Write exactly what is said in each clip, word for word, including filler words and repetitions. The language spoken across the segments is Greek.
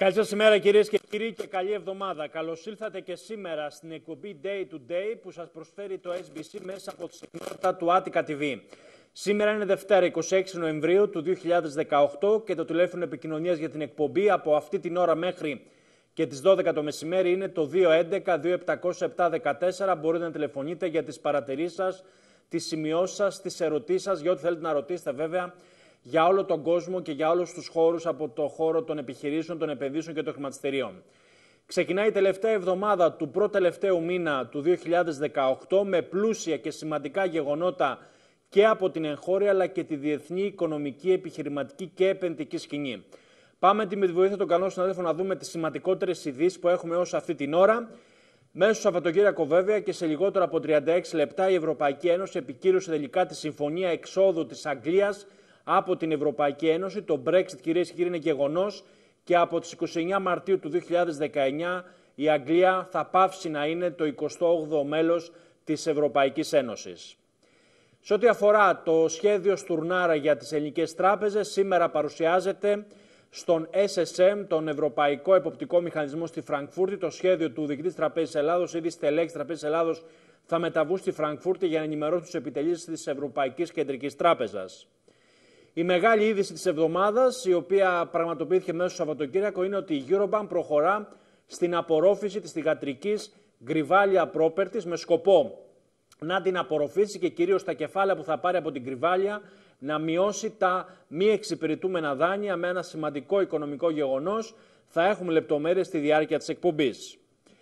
Καλή σας ημέρα κυρίες και κύριοι και καλή εβδομάδα. Καλώς ήλθατε και σήμερα στην εκπομπή Day to Day που σας προσφέρει το ες μπι σι μέσα από τη συχνότητα του Attica τι βι. Σήμερα είναι Δευτέρα εικοστή έκτη Νοεμβρίου του δύο χιλιάδες δεκαοκτώ και το τηλέφωνο επικοινωνίας για την εκπομπή από αυτή την ώρα μέχρι και τις δώδεκα το μεσημέρι είναι το δύο έντεκα δύο επτακόσια επτά δεκατέσσερα. Μπορείτε να τηλεφωνείτε για τις παρατηρήσεις σας, τις σημειώσεις σας, τις ερωτήσεις σας, για ό,τι θέλετε να ρωτήσετε βέβαια, για όλο τον κόσμο και για όλους τους χώρους από το χώρο των επιχειρήσεων, των επενδύσεων και των χρηματιστηρίων. Ξεκινάει η τελευταία εβδομάδα του προτελευταίου μήνα του δύο χιλιάδες δεκαοκτώ με πλούσια και σημαντικά γεγονότα και από την εγχώρια αλλά και τη διεθνή οικονομική, επιχειρηματική και επενδυτική σκηνή. Πάμε με τη βοήθεια των καλών συναδέλφων να δούμε τις σημαντικότερες ειδήσεις που έχουμε ως αυτή την ώρα. Μέσα στο Σαββατοκύριακο, βέβαια, και σε λιγότερο από τριάντα έξι λεπτά, η Ευρωπαϊκή Ένωση επικύρωσε τελικά τη συμφωνία εξόδου της Αγγλίας από την Ευρωπαϊκή Ένωση. Το Brexit, κυρίες και κύριοι, είναι γεγονός και από τις είκοσι εννέα Μαρτίου του δύο χιλιάδες δεκαεννέα η Αγγλία θα πάυσει να είναι το εικοστό όγδοο μέλος της Ευρωπαϊκής Ένωσης. Σε ό,τι αφορά το σχέδιο Στουρνάρα για τις ελληνικές τράπεζες, σήμερα παρουσιάζεται στον ες ες εμ, τον Ευρωπαϊκό Εποπτικό Μηχανισμό στη Φραγκφούρτη, το σχέδιο του Διοικητής Τραπέζης Ελλάδος. Ήδη στελέχης Τραπέζης Ελλάδος θα μεταβούν στη Φραγκφούρτη για να ενημερώσουν τους επιτελείς της Ευρωπαϊκής Κεντρικής Τράπεζας. Η μεγάλη είδηση της εβδομάδας, η οποία πραγματοποιήθηκε μέσα στο Σαββατοκύριακο, είναι ότι η Eurobank προχωρά στην απορρόφηση της θυγατρικής Grivalia Properties με σκοπό να την απορροφήσει και κυρίως τα κεφάλαια που θα πάρει από την Grivalia να μειώσει τα μη εξυπηρετούμενα δάνεια με ένα σημαντικό οικονομικό γεγονός. Θα έχουμε λεπτομέρειες στη διάρκεια της εκπομπής.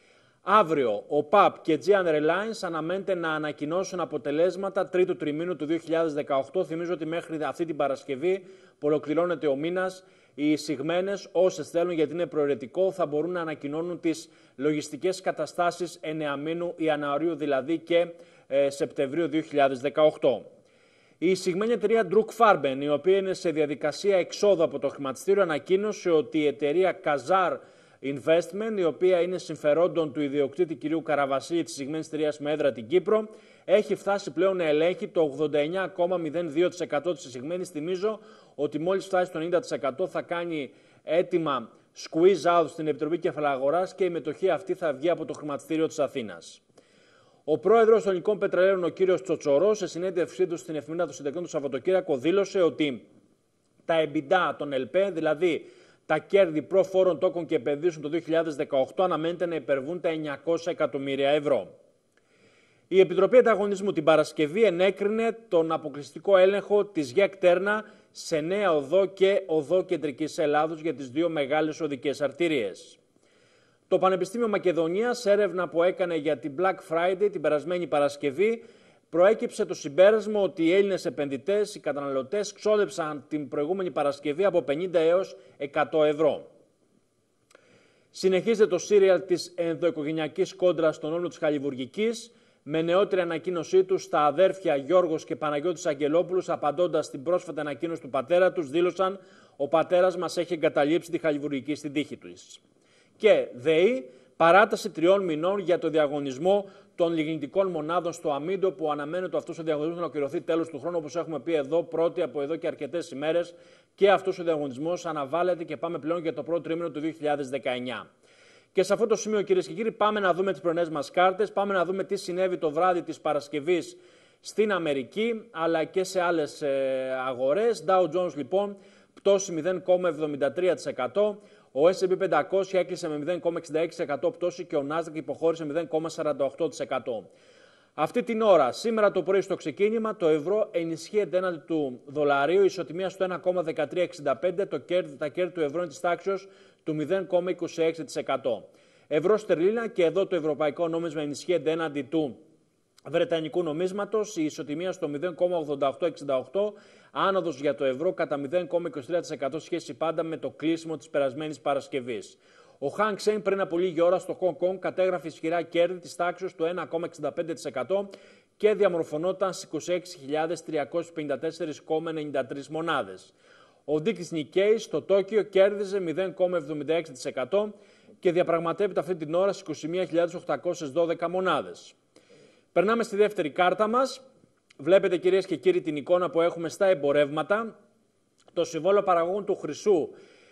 Αύριο, ο παπ και Aegean Airlines αναμένεται να ανακοινώσουν αποτελέσματα τρίτου τριμήνου του δύο χιλιάδες δεκαοκτώ. Θυμίζω ότι μέχρι αυτή την Παρασκευή που ολοκληρώνεται ο μήνας, οι εισηγμένες, όσες θέλουν, γιατί είναι προαιρετικό, θα μπορούν να ανακοινώνουν τις λογιστικές καταστάσεις εννέα μήνου, Ιανουαρίου δηλαδή και ε, Σεπτεμβρίου δύο χιλιάδες δεκαοκτώ. Η εισηγμένη εταιρεία Druk Farben, η οποία είναι σε διαδικασία εξόδου από το χρηματιστήριο, ανακοίνωσε ότι η εταιρεία Kazar Investment, η οποία είναι συμφερόντων του ιδιοκτήτη κ. Καραβασίλη της εισηγμένης εταιρείας με έδρα την Κύπρο, έχει φτάσει πλέον να ελέγχει το ογδόντα εννέα κόμμα μηδέν δύο τοις εκατό της εισηγμένης. Θυμίζω ότι μόλις φτάσει στο ενενήντα τοις εκατό θα κάνει έτοιμα squeeze out στην Επιτροπή Κεφαλαγοράς και η μετοχή αυτή θα βγει από το χρηματιστήριο της Αθήνας. Ο πρόεδρος των Ελληνικών Πετρελαίων, ο κ. Τσοτσορός, σε συνέντευξή του στην εφημερίδα των Συντακτών του Σαββατοκύριακο, δήλωσε ότι τα EBITDA των ΕΛΠΕ, δηλαδή τα κέρδη προφόρων τόκων και επενδύσεων το δύο χιλιάδες δεκαοκτώ, αναμένεται να υπερβούν τα εννιακόσια εκατομμύρια ευρώ. Η Επιτροπή Ανταγωνισμού την Παρασκευή ενέκρινε τον αποκλειστικό έλεγχο της ΓΕΚ Τέρνα σε νέα οδό και οδό Κεντρικής Ελλάδος για τις δύο μεγάλες οδικές αρτηρίες. Το Πανεπιστήμιο Μακεδονίας, έρευνα που έκανε για την Black Friday την περασμένη Παρασκευή, προέκυψε το συμπέρασμα ότι οι Έλληνες επενδυτές, οι καταναλωτές, ξόδεψαν την προηγούμενη Παρασκευή από πενήντα έως εκατό ευρώ. Συνεχίζεται το σύριαλ της ενδοοικογενειακής κόντρας στον όρνο της Χαλιβουργικής, με νεότερη ανακοίνωσή τους στα αδέρφια Γιώργος και Παναγιώτης Αγγελόπουλους, απαντώντας στην πρόσφατη ανακοίνωση του πατέρα τους, δήλωσαν: «Ο πατέρας μας έχει εγκαταλείψει τη Χαλιβουργική στην τύχη του». Και ΔΕΗ, παράταση τριών μηνών για το διαγωνισμό των λιγνητικών μονάδων στο Αμίντο, που αναμένεται αυτός ο διαγωνισμός να ολοκληρωθεί τέλος του χρόνου, όπως έχουμε πει εδώ, πρώτη από εδώ και αρκετές ημέρες. Και αυτός ο διαγωνισμός αναβάλλεται και πάμε πλέον για το πρώτο τρίμηνο του δύο χιλιάδες δεκαεννέα. Και σε αυτό το σημείο, κυρίες και κύριοι, πάμε να δούμε τις πρωινές μας κάρτες, πάμε να δούμε τι συνέβη το βράδυ της Παρασκευής στην Αμερική, αλλά και σε άλλες ε, αγορές. Dow Jones, λοιπόν, πτώση μηδέν κόμμα εβδομήντα τρία τοις εκατό. Ο ες εντ πι πεντακόσια έκλεισε με μηδέν κόμμα εξήντα έξι τοις εκατό πτώση και ο Nasdaq υποχώρησε μηδέν κόμμα σαράντα οκτώ τοις εκατό. Αυτή την ώρα, σήμερα το πρωί στο ξεκίνημα, το ευρώ ενισχύεται έναντι του δολαρίου, ισοτιμία στο ένα κόμμα δεκατρία εξήντα πέντε, το κέρδη, τα κέρδη του ευρώ είναι της τάξης του μηδέν κόμμα είκοσι έξι τοις εκατό. Ευρώ στερλίνα, και εδώ το ευρωπαϊκό νόμισμα ενισχύεται έναντι του βρετανικού νομίσματος, η ισοτιμία στο μηδέν κόμμα ογδόντα οκτώ εξήντα οκτώ, άνοδος για το ευρώ κατά μηδέν κόμμα είκοσι τρία τοις εκατό σχέση πάντα με το κλείσιμο της περασμένης Παρασκευής. Ο Hang Seng πριν από λίγη ώρα στο Hong Kong κατέγραφε ισχυρά κέρδη της τάξης του ένα κόμμα εξήντα πέντε τοις εκατό και διαμορφωνόταν στις είκοσι έξι χιλιάδες τριακόσιες πενήντα τέσσερα κόμμα ενενήντα τρεις μονάδες. Ο δείκτης Nikkei στο Τόκιο κέρδιζε μηδέν κόμμα εβδομήντα έξι τοις εκατό και διαπραγματεύεται αυτή την ώρα στις είκοσι μία χιλιάδες οκτακόσιες δώδεκα μονάδες. Περνάμε στη δεύτερη κάρτα μας. Βλέπετε, κυρίες και κύριοι, την εικόνα που έχουμε στα εμπορεύματα. Το συμβόλαιο παραγωγών του χρυσού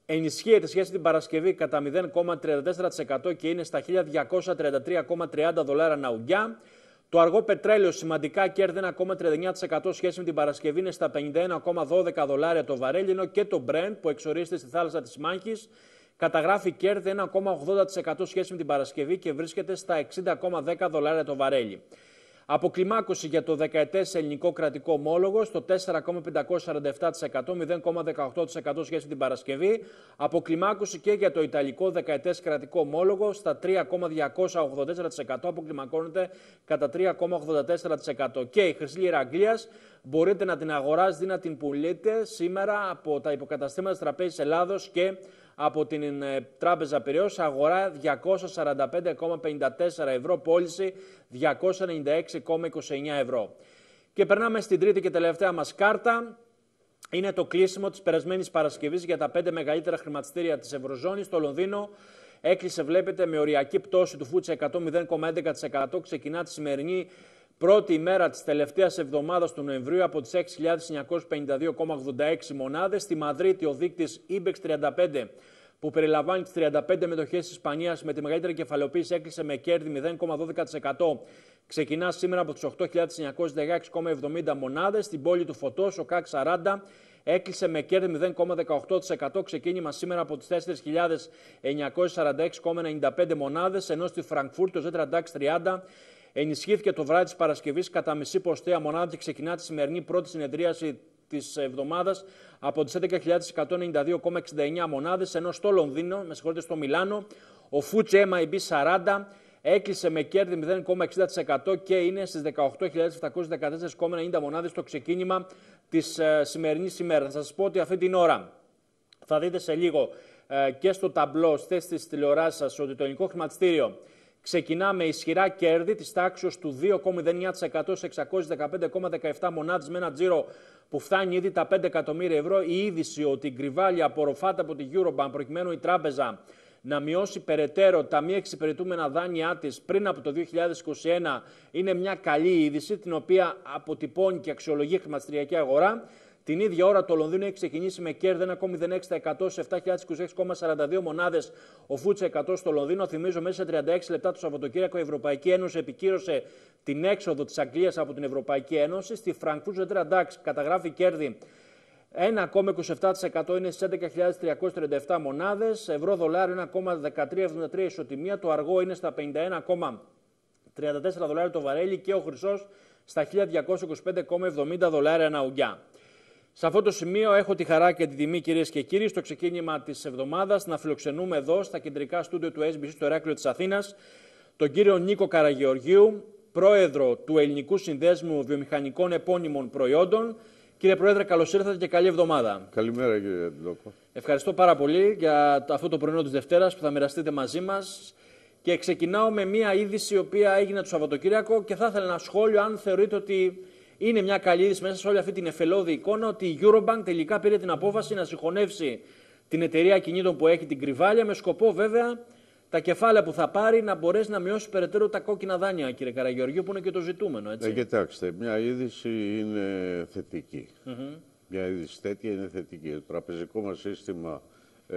ενισχύεται σχέση την Παρασκευή κατά μηδέν κόμμα τριάντα τέσσερα τοις εκατό και είναι στα χίλια διακόσια τριάντα τρία κόμμα τριάντα δολάρια ανά ουγγιά. Το αργό πετρέλαιο σημαντικά κέρδη ένα κόμμα τριάντα εννέα τοις εκατό σχέση με την Παρασκευή, είναι στα πενήντα ένα κόμμα δώδεκα δολάρια το βαρέλι, ενώ και το Brent που εξορίζεται στη θάλασσα της Μάχης καταγράφει κέρδη ένα κόμμα ογδόντα τοις εκατό σχέση με την Παρασκευή και βρίσκεται στα εξήντα κόμμα δέκα δολάρια το βαρέλι. Αποκλιμάκωση για το δεκαετές ελληνικό κρατικό ομόλογο στο τέσσερα κόμμα πεντακόσια σαράντα επτά τοις εκατό, μηδέν κόμμα δεκαοκτώ τοις εκατό σχέση με την Παρασκευή. Αποκλιμάκωση και για το ιταλικό δεκαετές κρατικό ομόλογο στα τρία κόμμα διακόσια ογδόντα τέσσερα τοις εκατό, αποκλιμακώνεται κατά τρία κόμμα ογδόντα τέσσερα τοις εκατό. Και η χρυσή λίρα Αγγλίας μπορείτε να την αγοράζετε ή να την πουλείτε σήμερα από τα υποκαταστήματα της Τραπέζης Ελλάδος και από την Τράπεζα Πειραιώς, αγορά διακόσια σαράντα πέντε κόμμα πενήντα τέσσερα ευρώ, πώληση διακόσια ενενήντα έξι κόμμα είκοσι εννέα ευρώ. Και περνάμε στην τρίτη και τελευταία μας κάρτα. Είναι το κλείσιμο της περασμένης Παρασκευής για τα πέντε μεγαλύτερα χρηματιστήρια της Ευρωζώνης. Στο Λονδίνο έκλεισε, βλέπετε, με οριακή πτώση του φούτσε εκατό μηδέν κόμμα έντεκα τοις εκατό. Ξεκινά τη σημερινή πρώτη ημέρα της τελευταίας εβδομάδας του Νοεμβρίου από τις έξι χιλιάδες εννιακόσιες πενήντα δύο κόμμα ογδόντα έξι μονάδες. Στη Μαδρίτη ο δείκτης Ibex τριάντα πέντε, που περιλαμβάνει τις τριάντα πέντε μετοχές της Ισπανίας με τη μεγαλύτερη κεφαλαιοποίηση, έκλεισε με κέρδη μηδέν κόμμα δώδεκα τοις εκατό. Ξεκινά σήμερα από τις οκτώ χιλιάδες εννιακόσιες δεκαέξι κόμμα εβδομήντα μονάδες. Στην πόλη του Φωτός ο κάκ σαράντα έκλεισε με κέρδη μηδέν κόμμα δεκαοκτώ τοις εκατό. Ξεκίνημα σήμερα από τις τέσσερις χιλιάδες εννιακόσιες σαράντα έξι κόμμα ενενήντα πέντε μονάδες, ενώ στη Φραγκφούρτη ο ζέτ νταξ τριάντα ενισχύθηκε το βράδυ της Παρασκευής κατά μισή ποστέα μονάδα και ξεκινά τη σημερινή πρώτη συνεδρίαση της εβδομάδας από τις έντεκα χιλιάδες εκατόν ενενήντα δύο κόμμα εξήντα εννέα μονάδες, ενώ στο Λονδίνο, με συγχωρείτε, στο Μιλάνο, ο φούτσε εμ άι μπι σαράντα έκλεισε με κέρδη μηδέν κόμμα εξήντα τοις εκατό και είναι στις δεκαοκτώ χιλιάδες επτακόσιες δεκατέσσερα κόμμα ενενήντα μονάδες στο ξεκίνημα της ε, σημερινής ημέρας. Θα σας πω ότι αυτή την ώρα θα δείτε σε λίγο ε, και στο ταμπλό, στις της τηλεοράσης σας, ότι το ελληνικό χρηματιστήριο ξεκινά με ισχυρά κέρδη της τάξης του δύο κόμμα μηδέν εννέα τοις εκατό σε εξακόσιες δεκαπέντε κόμμα δεκαεπτά μονάδες με ένα τζίρο που φτάνει ήδη τα πέντε εκατομμύρια ευρώ. Η είδηση ότι η γκριβάλια απορροφάται από την Eurobank προκειμένου η τράπεζα να μειώσει περαιτέρω τα μη εξυπηρετούμενα δάνειά της πριν από το δύο χιλιάδες είκοσι ένα είναι μια καλή είδηση, την οποία αποτυπώνει και αξιολογεί η χρηματιστηριακή αγορά. Την ίδια ώρα το Λονδίνο έχει ξεκινήσει με κέρδη ένα κόμμα μηδέν έξι τοις εκατό σε επτά χιλιάδες είκοσι έξι κόμμα σαράντα δύο μονάδες ο φούτσε εκατό στο Λονδίνο. Θυμίζω, μέσα σε τριάντα έξι λεπτά το Σαββατοκύριακο η Ευρωπαϊκή Ένωση επικύρωσε την έξοδο της Αγγλίας από την Ευρωπαϊκή Ένωση. Στη Φραγκφούρτη ο ζέτ νταξ καταγράφει κέρδη ένα κόμμα είκοσι επτά τοις εκατό, είναι στις έντεκα χιλιάδες τριακόσιες τριάντα επτά μονάδες. Ευρώ δολάριο ένα κόμμα δεκατρία εβδομήντα τρία ισοτιμία. Το αργό είναι στα πενήντα ένα κόμμα τριάντα τέσσερα δολάρια το βαρέλι και ο χρυσός στα χίλια διακόσια είκοσι πέντε κόμμα εβδομήντα δολάρια ανά ουγγιά. Σε αυτό το σημείο έχω τη χαρά και τη τιμή, κυρίες και κύριοι, στο ξεκίνημα της εβδομάδας να φιλοξενούμε εδώ στα κεντρικά στούντιο του ες μπι σι στο Ηράκλειο της Αθήνας τον κύριο Νίκο Καραγεωργίου, πρόεδρο του Ελληνικού Συνδέσμου Βιομηχανικών Επώνυμων Προϊόντων. Κύριε Πρόεδρε, καλώς ήρθατε και καλή εβδομάδα. Καλημέρα, κύριε Ντόκο. Ευχαριστώ πάρα πολύ για αυτό το πρωινό της Δευτέρας που θα μοιραστείτε μαζί μας. Και ξεκινάω με μια είδηση η οποία έγινε το Σαββατοκύριακο και θα ήθελα ένα σχόλιο αν θεωρείτε ότι είναι μια καλή είδηση μέσα σε όλη αυτή την εφελώδη εικόνα, ότι η Eurobank τελικά πήρε την απόφαση να συγχωνεύσει την εταιρεία κινήτων που έχει την Κρυβάλια, με σκοπό βέβαια τα κεφάλαια που θα πάρει να μπορέσει να μειώσει περαιτέρω τα κόκκινα δάνεια, κύριε Καραγεωργίου, που είναι και το ζητούμενο. Έτσι. Ε, κοιτάξτε, μια είδηση είναι θετική. Mm-hmm. Μια είδηση τέτοια είναι θετική. Το τραπεζικό μας σύστημα, ε,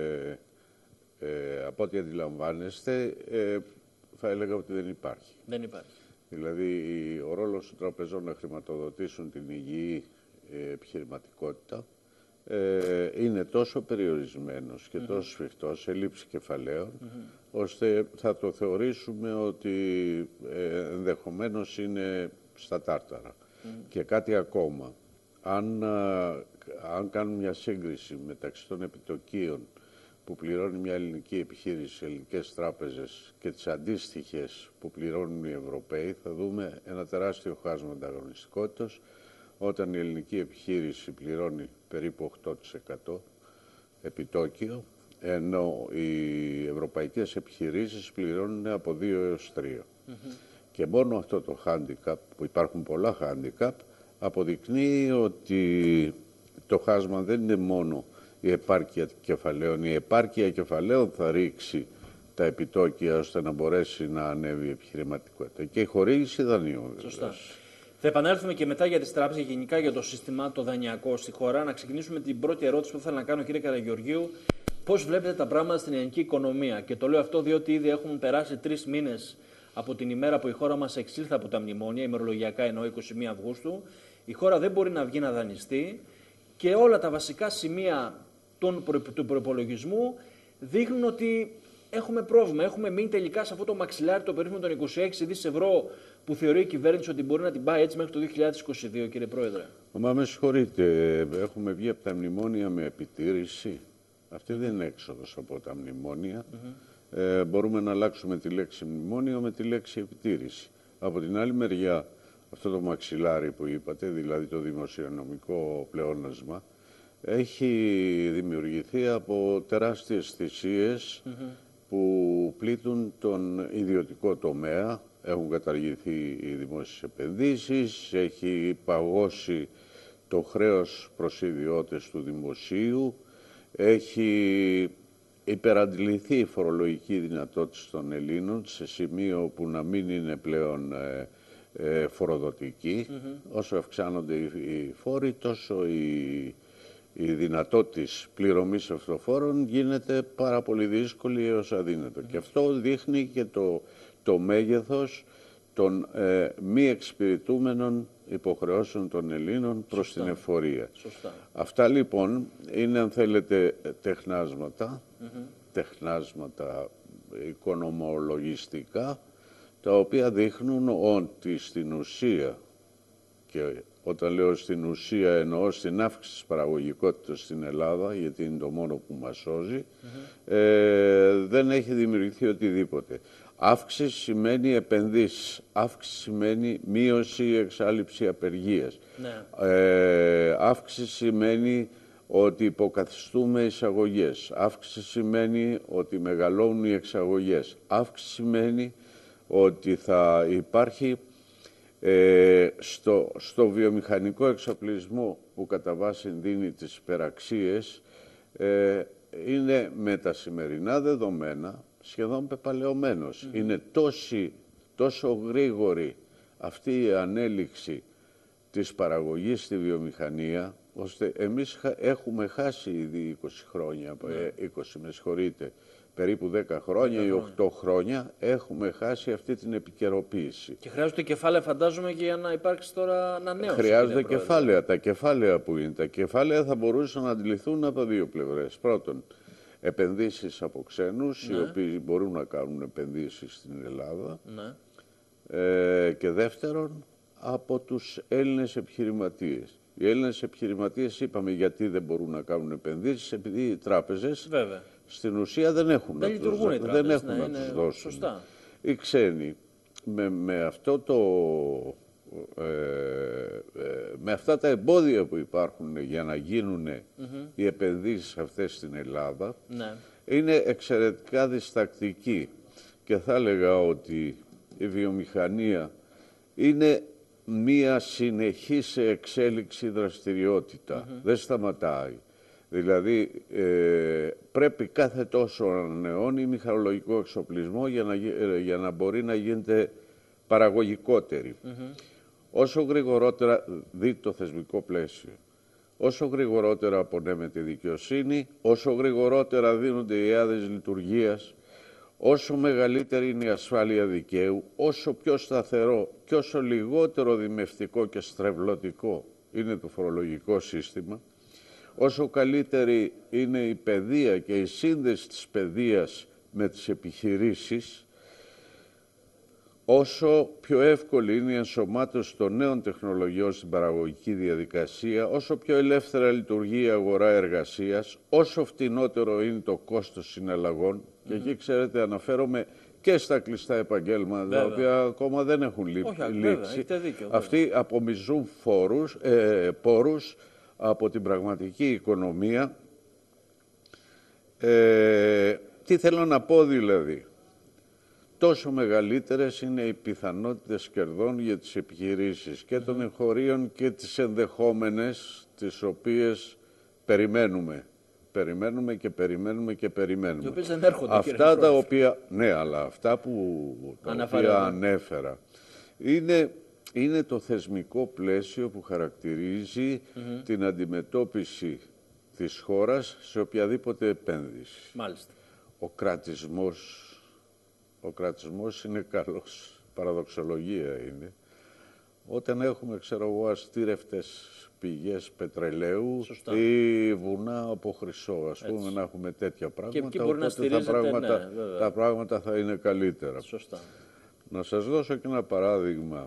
ε, από ό,τι αντιλαμβάνεστε, ε, θα έλεγα ότι δεν υπάρχει. Δεν υπάρχει. Δηλαδή, ο ρόλος των τραπεζών να χρηματοδοτήσουν την υγιή ε, επιχειρηματικότητα ε, είναι τόσο περιορισμένος και mm-hmm. τόσο σφιχτός σε λήψη κεφαλαίων, mm-hmm. ώστε θα το θεωρήσουμε ότι ε, ενδεχομένως είναι στα τάρταρα. Mm-hmm. Και κάτι ακόμα, αν, α, αν κάνουμε μια σύγκριση μεταξύ των επιτοκίων που πληρώνει μια ελληνική επιχείρηση, ελληνικές τράπεζες και τις αντίστοιχες που πληρώνουν οι Ευρωπαίοι, θα δούμε ένα τεράστιο χάσμα ανταγωνιστικότητας, όταν η ελληνική επιχείρηση πληρώνει περίπου οκτώ τοις εκατό επιτόκιο, ενώ οι ευρωπαϊκές επιχειρήσεις πληρώνουν από δύο έως τρία. Mm-hmm. Και μόνο αυτό το handicap, που υπάρχουν πολλά handicap, αποδεικνύει ότι το χάσμα δεν είναι μόνο η επάρκεια κεφαλαίων. Η επάρκεια κεφαλαίων θα ρίξει τα επιτόκια ώστε να μπορέσει να ανέβει η επιχειρηματικότητα. Και η χορήγηση δανείων. Σωστά. Θα επανέλθουμε και μετά για τις τράπεζες, γενικά για το σύστημα το δανειακό στη χώρα. Να ξεκινήσουμε την πρώτη ερώτηση που θα ήθελα να κάνω, κύριε Καραγεωργίου. Πώς βλέπετε τα πράγματα στην ελληνική οικονομία? Και το λέω αυτό διότι ήδη έχουν περάσει τρεις μήνες από την ημέρα που η χώρα μας εξήλθε από τα μνημόνια, ημερολογιακά εννοώ είκοσι μία Αυγούστου. Η χώρα δεν μπορεί να βγει να δανειστεί και όλα τα βασικά σημεία του προϋπολογισμού δείχνουν ότι έχουμε πρόβλημα. Έχουμε μείνει τελικά σε αυτό το μαξιλάρι το περίφημο των είκοσι έξι δισεκατομμυρίων ευρώ που θεωρεί η κυβέρνηση ότι μπορεί να την πάει έτσι μέχρι το δύο χιλιάδες είκοσι δύο, κύριε Πρόεδρε. Μα με συγχωρείτε, έχουμε βγει από τα μνημόνια με επιτήρηση. Αυτή δεν είναι έξοδος από τα μνημόνια. Mm-hmm. ε, μπορούμε να αλλάξουμε τη λέξη μνημόνιο με τη λέξη επιτήρηση. Από την άλλη μεριά, αυτό το μαξιλάρι που είπατε, δηλαδή το δημοσιονομικό πλεόνασμα, έχει δημιουργηθεί από τεράστιες θυσίες mm-hmm. που πλήττουν τον ιδιωτικό τομέα. Έχουν καταργηθεί οι δημόσιες επενδύσεις, έχει παγώσει το χρέος προς ιδιώτες του δημοσίου, έχει υπεραντληθεί η φορολογική δυνατότητα των Ελλήνων σε σημείο που να μην είναι πλέον ε, ε, φοροδοτική. Mm-hmm. Όσο αυξάνονται οι, οι φόροι, τόσο η, η δυνατότητα της πληρωμής αυτοφόρων γίνεται πάρα πολύ δύσκολη έως αδύνατο. Mm-hmm. Και αυτό δείχνει και το, το μέγεθος των ε, μη εξυπηρετούμενων υποχρεώσεων των Ελλήνων προς Σωστά. την εφορία. Σωστά. Αυτά λοιπόν είναι, αν θέλετε, τεχνάσματα, mm-hmm. τεχνάσματα οικονομολογιστικά, τα οποία δείχνουν ότι στην ουσία, και όταν λέω στην ουσία εννοώ στην αύξηση της παραγωγικότητας στην Ελλάδα, γιατί είναι το μόνο που μας σώζει, mm-hmm. ε, δεν έχει δημιουργηθεί οτιδήποτε. Αύξηση σημαίνει επενδύσεις, αύξηση σημαίνει μείωση ή εξάλληψη απεργίας. Ναι. Ε, αύξηση σημαίνει ότι υποκαθιστούμε εισαγωγές. Αύξηση σημαίνει ότι μεγαλώνουν οι εξαγωγές. Αύξηση σημαίνει ότι θα υπάρχει ε, στο, στο βιομηχανικό εξοπλισμό που κατά βάση δίνει τις υπεραξίες, ε, είναι με τα σημερινά δεδομένα σχεδόν πεπαλαιωμένος. Mm-hmm. Είναι τόση, τόσο γρήγορη αυτή η ανέλυξη της παραγωγής στη βιομηχανία, ώστε εμείς έχουμε χάσει ήδη είκοσι χρόνια, mm-hmm. είκοσι με συγχωρείτε, περίπου δέκα χρόνια ή οκτώ χρόνια, έχουμε χάσει αυτή την επικαιροποίηση. Και χρειάζονται κεφάλαια, φαντάζομαι, και για να υπάρξει τώρα ανανέωση. Χρειάζονται κεφάλαια. Τα κεφάλαια που είναι, τα κεφάλαια θα μπορούσαν να αντιληφθούν από δύο πλευρές. Πρώτον, επενδύσεις από ξένους, ναι. οι οποίοι μπορούν να κάνουν επενδύσεις στην Ελλάδα. Ναι. Ε, και δεύτερον, από τους Έλληνες επιχειρηματίες. Οι Έλληνες επιχειρηματίες, είπαμε γιατί δεν μπορούν να κάνουν επενδύσεις, επειδή οι τράπεζες Βέβαια. στην ουσία δεν έχουν δεν να τους, οι τράπεζες, δεν έχουν ναι, να τους δώσουν. Σωστά. Οι ξένοι με, με αυτό το... Ε, ε, με αυτά τα εμπόδια που υπάρχουν για να γίνουν mm-hmm. οι επενδύσεις αυτές στην Ελλάδα, ναι. είναι εξαιρετικά διστακτική, και θα έλεγα ότι η βιομηχανία είναι μία συνεχή σε εξέλιξη δραστηριότητα, mm-hmm. δεν σταματάει. Δηλαδή ε, πρέπει κάθε τόσο να ανανεώνει μηχανολογικό εξοπλισμό για να, για να μπορεί να γίνεται παραγωγικότερη. Mm-hmm. Όσο γρηγορότερα δει το θεσμικό πλαίσιο, όσο γρηγορότερα απονέμεται η δικαιοσύνη, όσο γρηγορότερα δίνονται οι άδειες λειτουργίας, όσο μεγαλύτερη είναι η ασφάλεια δικαίου, όσο πιο σταθερό και όσο λιγότερο δημευτικό και στρεβλωτικό είναι το φορολογικό σύστημα, όσο καλύτερη είναι η παιδεία και η σύνδεση της παιδείας με τις επιχειρήσεις, όσο πιο εύκολη είναι η ενσωμάτωση των νέων τεχνολογιών στην παραγωγική διαδικασία, όσο πιο ελεύθερα λειτουργεί η αγορά εργασίας, όσο φτηνότερο είναι το κόστος συναλλαγών, mm-hmm. και εκεί, ξέρετε, αναφέρομαι και στα κλειστά επαγγέλματα, βέβαια. τα οποία ακόμα δεν έχουν λήξει. Όχι, βέβαια, έχετε δίκιο, Αυτοί απομυζούν φόρους, ε, πόρους από την πραγματική οικονομία. Ε, τι θέλω να πω δηλαδή. Τόσο μεγαλύτερες είναι οι πιθανότητες κερδών για τις επιχειρήσεις και των εγχωρίων και τις ενδεχόμενες, τις οποίες περιμένουμε. Περιμένουμε και περιμένουμε και περιμένουμε. Οι οποίες δεν έρχονται, αυτά τα οποία, ναι, αλλά αυτά που τα οποία ανέφερα είναι, είναι το θεσμικό πλαίσιο που χαρακτηρίζει mm-hmm. την αντιμετώπιση της χώρας σε οποιαδήποτε επένδυση. Μάλιστα. Ο κρατισμός, ο κρατισμός είναι καλός, παραδοξολογία είναι. Όταν έχουμε, ξέρω εγώ, αστήρευτες πηγές πετρελαίου Σωστά. ή βουνά από χρυσό, ας πούμε, έτσι, να έχουμε τέτοια πράγματα, και εκεί μπορεί να οπότε τα πράγματα, ναι, τα πράγματα θα είναι καλύτερα. Σωστά. Να σας δώσω και ένα παράδειγμα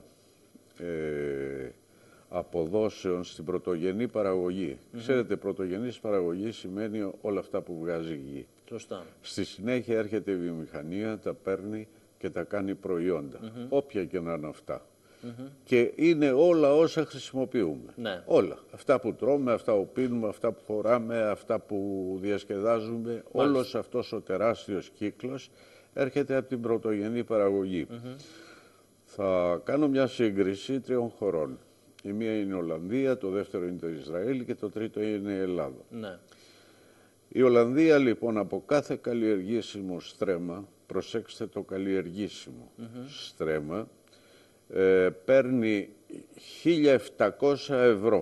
ε, αποδόσεων στην πρωτογενή παραγωγή. Mm-hmm. Ξέρετε, πρωτογενής παραγωγή σημαίνει όλα αυτά που βγάζει η γη. Σωστά. Στη συνέχεια έρχεται η βιομηχανία, τα παίρνει και τα κάνει προϊόντα, mm-hmm. όποια και να είναι αυτά. Mm-hmm. Και είναι όλα όσα χρησιμοποιούμε. Ναι. Όλα. Αυτά που τρώμε, αυτά που πίνουμε, αυτά που φοράμε, αυτά που διασκεδάζουμε. Μάλιστα. Όλος αυτός ο τεράστιος κύκλος έρχεται από την πρωτογενή παραγωγή. Mm-hmm. Θα κάνω μια σύγκριση τριών χωρών. Η μία είναι η Ολλανδία, το δεύτερο είναι το Ισραήλ και το τρίτο είναι η Ελλάδα. Ναι. Η Ολλανδία λοιπόν από κάθε καλλιεργήσιμο στρέμμα, προσέξτε το καλλιεργήσιμο mm-hmm. στρέμμα, ε, παίρνει χίλια επτακόσια ευρώ.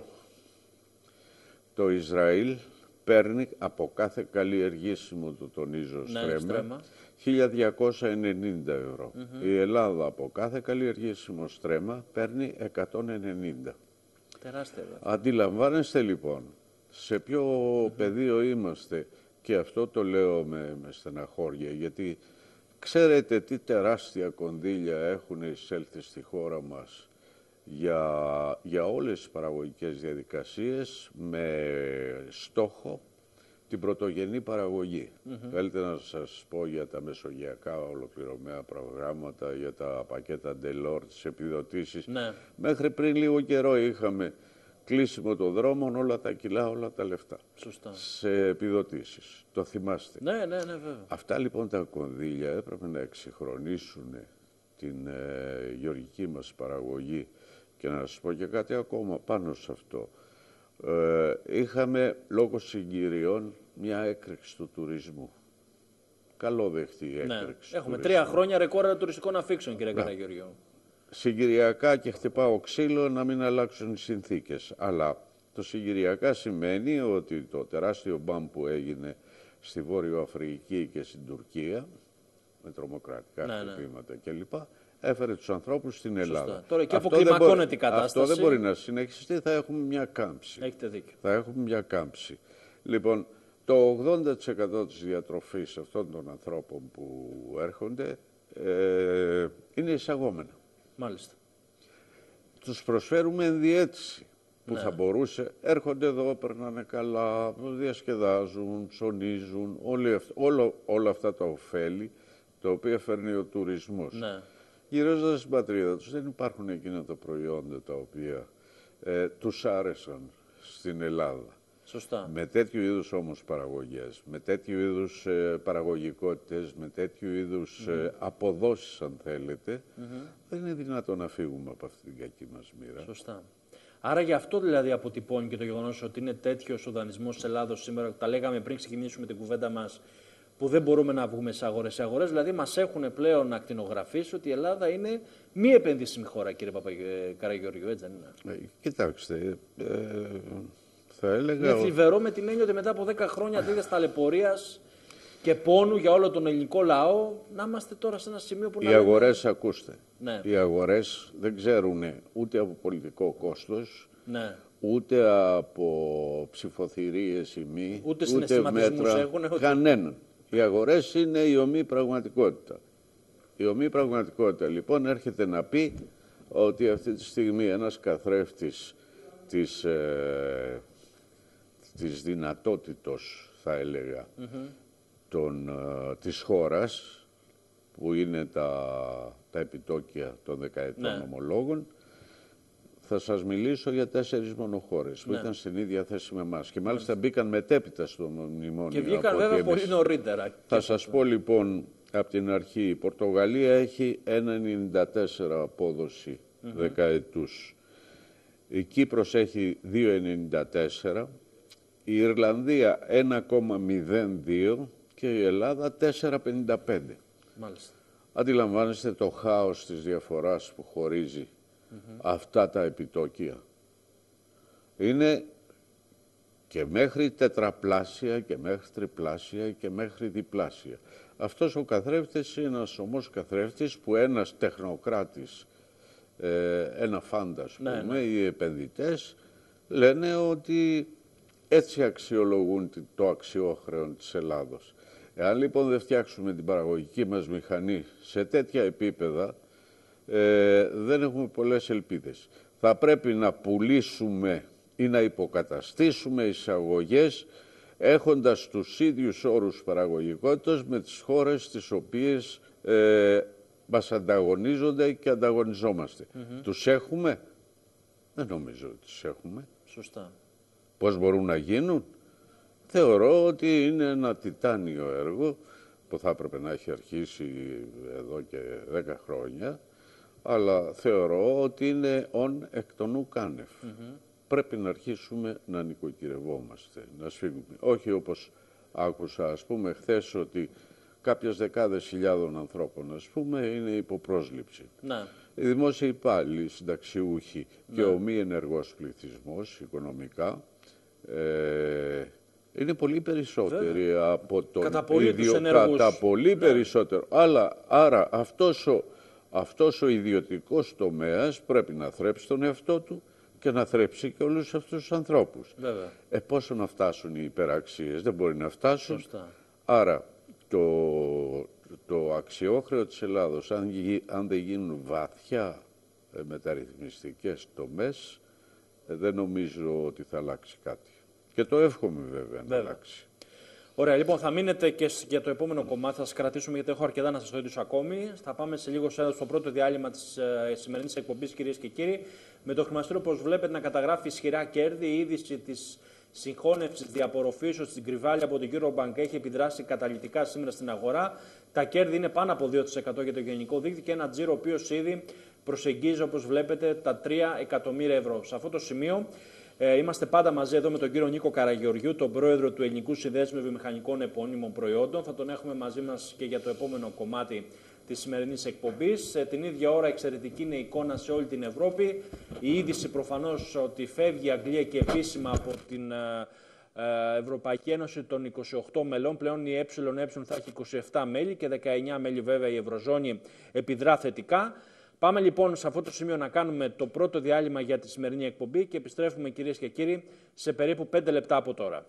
Το Ισραήλ παίρνει από κάθε καλλιεργήσιμο, το τονίζω, ναι, στρέμμα, στρέμμα, χίλια διακόσια ενενήντα ευρώ. Mm-hmm. Η Ελλάδα από κάθε καλλιεργήσιμο στρέμμα παίρνει εκατόν ενενήντα. Τεράστια. Αντιλαμβάνεστε λοιπόν σε ποιο mm-hmm. πεδίο είμαστε, και αυτό το λέω με, με στεναχώρια, γιατί ξέρετε τι τεράστια κονδύλια έχουν εισέλθει στη χώρα μας για, για όλες τις παραγωγικές διαδικασίες με στόχο την πρωτογενή παραγωγή. Mm-hmm. Θέλετε να σας πω για τα μεσογειακά ολοκληρωμένα προγράμματα, για τα πακέτα Delors, τις επιδοτήσεις. Ναι. Μέχρι πριν λίγο καιρό είχαμε κλείσιμο των δρόμων, όλα τα κιλά, όλα τα λεφτά. Σωστά. Σε επιδοτήσεις. Το θυμάστε. Ναι, ναι, ναι, βέβαια. Αυτά λοιπόν τα κονδύλια έπρεπε να εξυγχρονίσουν την ε, γεωργική μας παραγωγή. Και να σας πω και κάτι ακόμα πάνω σε αυτό. Ε, είχαμε λόγω συγκυριών μια έκρηξη του τουρισμού. Καλό δεχτή η έκρηξη. Ναι. Έχουμε τουρισμού. Τρία χρόνια ρεκόρ τουριστικών αφήξεων, κύριε Καραγεωργιού. Συγκυριακά, και χτυπάω ξύλο να μην αλλάξουν οι συνθήκες. Αλλά το συγκυριακά σημαίνει ότι το τεράστιο μπαμ που έγινε στη Βόρειο Αφρική και στην Τουρκία, με τρομοκρατικά ναι, χτυπήματα ναι. κλπ, έφερε τους ανθρώπους στην Ελλάδα. Σωστά. Τώρα και αποκλιμακώνεται η κατάσταση. Αυτό δεν μπορεί να συνεχιστεί, θα έχουμε μια κάμψη. Έχετε δίκιο. Θα έχουμε μια κάμψη. Λοιπόν, το ογδόντα τοις εκατό της διατροφής αυτών των ανθρώπων που έρχονται ε, είναι εισαγόμενα. Μάλιστα. Τους προσφέρουμε ενδιέτηση που ναι. θα μπορούσε, έρχονται εδώ, περνάνε καλά, διασκεδάζουν, ψωνίζουν, όλοι, όλο, όλα αυτά τα ωφέλη, τα οποία φέρνει ο τουρισμός. Ναι. Γυρίζοντας στην πατρίδα τους, δεν υπάρχουν εκείνα τα προϊόντα τα οποία ε, τους άρεσαν στην Ελλάδα. Σωστά. Με τέτοιου είδους όμως παραγωγές, με τέτοιου είδους ε, παραγωγικότητες, με τέτοιου είδους ε, αποδόσεις, αν θέλετε, mm-hmm. δεν είναι δυνατόν να φύγουμε από αυτή την κακή μας μοίρα. Σωστά. Άρα γι' αυτό δηλαδή αποτυπώνει και το γεγονός ότι είναι τέτοιος ο δανεισμός της Ελλάδος σήμερα, τα λέγαμε πριν ξεκινήσουμε την κουβέντα μας, που δεν μπορούμε να βγούμε σε αγορές. Σε αγορές δηλαδή μας έχουν πλέον ακτινογραφήσει ότι η Ελλάδα είναι μη επενδύσιμη χώρα, κύριε Καραγεωργιού, έτσι δεν είναι? Ε, κοιτάξτε, ε, θα έλεγα... Είναι θλιβερό με την έννοια ότι μετά από δέκα χρόνια τέτοιας ταλαιπωρίας και πόνου για όλο τον ελληνικό λαό, να είμαστε τώρα σε ένα σημείο που... Οι να αγορές, λέμε... ακούστε, ναι. οι αγορές δεν ξέρουν ούτε από πολιτικό κόστος, ναι. ούτε από ψηφοθυρίες ή μη, ούτε, ούτε μέτρα, έχουν, ούτε... κανέναν. Οι αγορές είναι η ομή πραγματικότητα. Η ομή πραγματικότητα λοιπόν έρχεται να πει ότι αυτή τη στιγμή ένας καθρέφτης της, ε, της δυνατότητος, θα έλεγα, mm-hmm. των, ε, της χώρας, που είναι τα, τα επιτόκια των δεκαετών ναι. ομολόγων, θα σας μιλήσω για τέσσερις μόνο χώρες που ναι. ήταν στην ίδια θέση με εμάς. Και μάλιστα ναι. μπήκαν μετέπειτα στο μνημόνιο. Και βγήκαν βέβαια εμείς. Πολύ νωρίτερα. Θα σας πω λοιπόν από την αρχή. Η Πορτογαλία έχει ένα κόμμα ενενήντα τέσσερα απόδοση mm-hmm. δεκαετούς. Η Κύπρος έχει δύο κόμμα ενενήντα τέσσερα. Η Ιρλανδία ένα κόμμα μηδέν δύο και η Ελλάδα τέσσερα κόμμα πενήντα πέντε. Μάλιστα. Αντιλαμβάνεστε το χάος της διαφοράς που χωρίζει mm-hmm. αυτά τα επιτόκια. Είναι Και μέχρι τετραπλάσια και μέχρι τριπλάσια και μέχρι διπλάσια. Αυτός ο καθρέφτης είναι ένας ομός καθρέφτης που ένας τεχνοκράτης, ε, ένα φάντα, ας πούμε, ναι, ναι. οι επενδυτές λένε ότι έτσι αξιολογούν το αξιόχρεο της Ελλάδος. Εάν λοιπόν δεν φτιάξουμε την παραγωγική μας μηχανή σε τέτοια επίπεδα, ε, δεν έχουμε πολλές ελπίδες. Θα πρέπει να πουλήσουμε ή να υποκαταστήσουμε εισαγωγές έχοντας τους ίδιους όρους παραγωγικότητας με τις χώρες τις οποίες ε, μας ανταγωνίζονται και ανταγωνιζόμαστε. Mm-hmm. Τους έχουμε? Δεν νομίζω ότι τους έχουμε. Σωστά. Πώς μπορούν να γίνουν? Θεωρώ ότι είναι ένα τιτάνιο έργο που θα έπρεπε να έχει αρχίσει εδώ και δέκα χρόνια, αλλά θεωρώ ότι είναι ον εκ των ουκάνευ. Mm-hmm. Πρέπει να αρχίσουμε να νοικοκυρευόμαστε, να σφίγγουμε. Όχι όπως άκουσα, ας πούμε, χθες ότι κάποιες δεκάδες χιλιάδων ανθρώπων, ας πούμε, είναι υποπρόσληψη. Να. Οι δημόσιοι υπάλληλοι, οι συνταξιούχοι και ο μη ενεργός πληθυσμός οικονομικά ε, είναι πολύ περισσότεροι Βέβαια. από τον κατά πολύ ίδιο, κατά πολύ ναι. περισσότερο. Αλλά, άρα αυτός ο, αυτός ο ιδιωτικός τομέας πρέπει να θρέψει τον εαυτό του και να θρέψει και όλους αυτούς τους ανθρώπους. Βέβαια. Ε, πόσο να φτάσουν οι υπεραξίες, δεν μπορεί να φτάσουν. Σωστά. Άρα το, το αξιόχρεο της Ελλάδος, αν, αν δεν γίνουν βαθιά ε, μεταρρυθμιστικές τομές, ε, δεν νομίζω ότι θα αλλάξει κάτι. Και το εύχομαι βέβαια, βέβαια. να αλλάξει. Ωραία, λοιπόν, θα μείνετε και για το επόμενο κομμάτι. Θα σας κρατήσουμε γιατί έχω αρκετά να σας το έντυξω ακόμη. Θα πάμε σε λίγο στο πρώτο διάλειμμα της ε, σημερινής εκπομπής, κυρίες και κύριοι. Με το χρηματιστήριο, όπως βλέπετε, να καταγράφει ισχυρά κέρδη. Η είδηση της συγχώνευσης διαπορροφήσεως στην Κρυβάλια από την Eurobank έχει επιδράσει καταλυτικά σήμερα στην αγορά. Τα κέρδη είναι πάνω από δύο τοις εκατό για το γενικό δίκτυο και ένα τζίρο ο οποίος ήδη προσεγγίζει, όπως βλέπετε, τα τρία εκατομμύρια ευρώ. Σε αυτό το σημείο. Ε, είμαστε πάντα μαζί εδώ με τον κύριο Νίκο Καραγεωργιού, τον πρόεδρο του Ελληνικού Συνδέσμου Βιομηχανικών Επώνυμων Προϊόντων. Θα τον έχουμε μαζί μας και για το επόμενο κομμάτι της σημερινής εκπομπής. Ε, την ίδια ώρα εξαιρετική είναι η εικόνα σε όλη την Ευρώπη. Η είδηση προφανώς ότι φεύγει η Αγγλία και επίσημα από την ε, ε, Ευρωπαϊκή Ένωση των είκοσι οκτώ μελών. Πλέον η ΕΕ θα έχει είκοσι επτά μέλη και δεκαεννιά μέλη βέβαια η Ευρωζώνη επιδρά θετικά. Πάμε λοιπόν σε αυτό το σημείο να κάνουμε το πρώτο διάλειμμα για τη σημερινή εκπομπή και επιστρέφουμε, κυρίες και κύριοι, σε περίπου πέντε λεπτά από τώρα.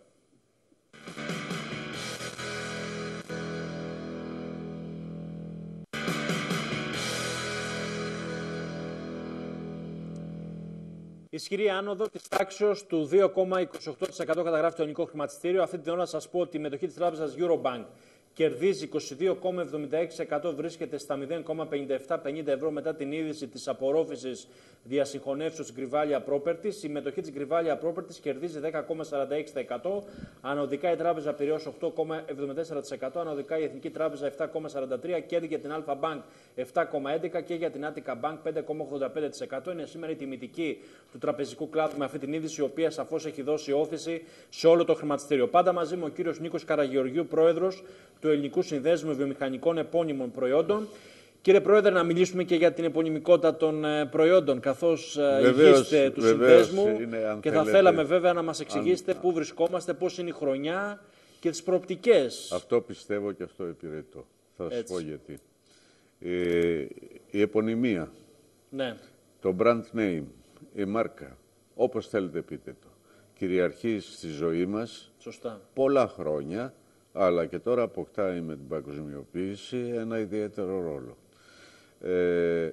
Ισχυρή άνοδο της τάξεως του δύο κόμμα είκοσι οκτώ τοις εκατό καταγράφει το ελληνικό χρηματιστήριο. Αυτή την ώρα να σας πω ότι η μετοχή της τράπεζας Eurobank κερδίζει είκοσι δύο κόμμα εβδομήντα έξι τοις εκατό, βρίσκεται στα μηδέν κόμμα πενήντα επτά πενήντα ευρώ μετά την είδηση της απορρόφησης διασυγχωνεύσεως Grivalia Properties. Η μετοχή της Grivalia Properties κερδίζει δέκα κόμμα σαράντα έξι τοις εκατό, ανωδικά η Τράπεζα Πειραιώς οκτώ κόμμα εβδομήντα τέσσερα τοις εκατό, ανωδικά η Εθνική Τράπεζα επτά κόμμα σαράντα τρία τοις εκατό, κέρδη για την Alpha Bank επτά κόμμα έντεκα τοις εκατό και για την Attica Bank πέντε κόμμα ογδόντα πέντε τοις εκατό. Είναι σήμερα η τιμητική του τραπεζικού κλάδου με αυτή την είδηση, η οποία σαφώς έχει δώσει όθηση σε όλο το χρηματιστήριο. Πάντα μαζί μου ο κύριος Νίκος Καραγεωργιού, πρόεδρος του Ελληνικού Συνδέσμου Βιομηχανικών Επώνυμων Προϊόντων. Κύριε Πρόεδρε, να μιλήσουμε και για την επωνυμικότητα των προϊόντων, καθώς ηγείστε του συνδέσμου και θα θέλαμε βέβαια να μας εξηγήσετε αν... πού βρισκόμαστε, πώς είναι η χρονιά και τις προοπτικές. Αυτό πιστεύω και αυτό υπηρετώ. Θα σας πω γιατί. Ε, η επωνυμία, ναι. το brand name, η μάρκα, όπως θέλετε πείτε το, κυριαρχεί στη ζωή μας Σωστά. πολλά χρόνια, αλλά και τώρα αποκτάει με την παγκοσμιοποίηση ένα ιδιαίτερο ρόλο. Ε,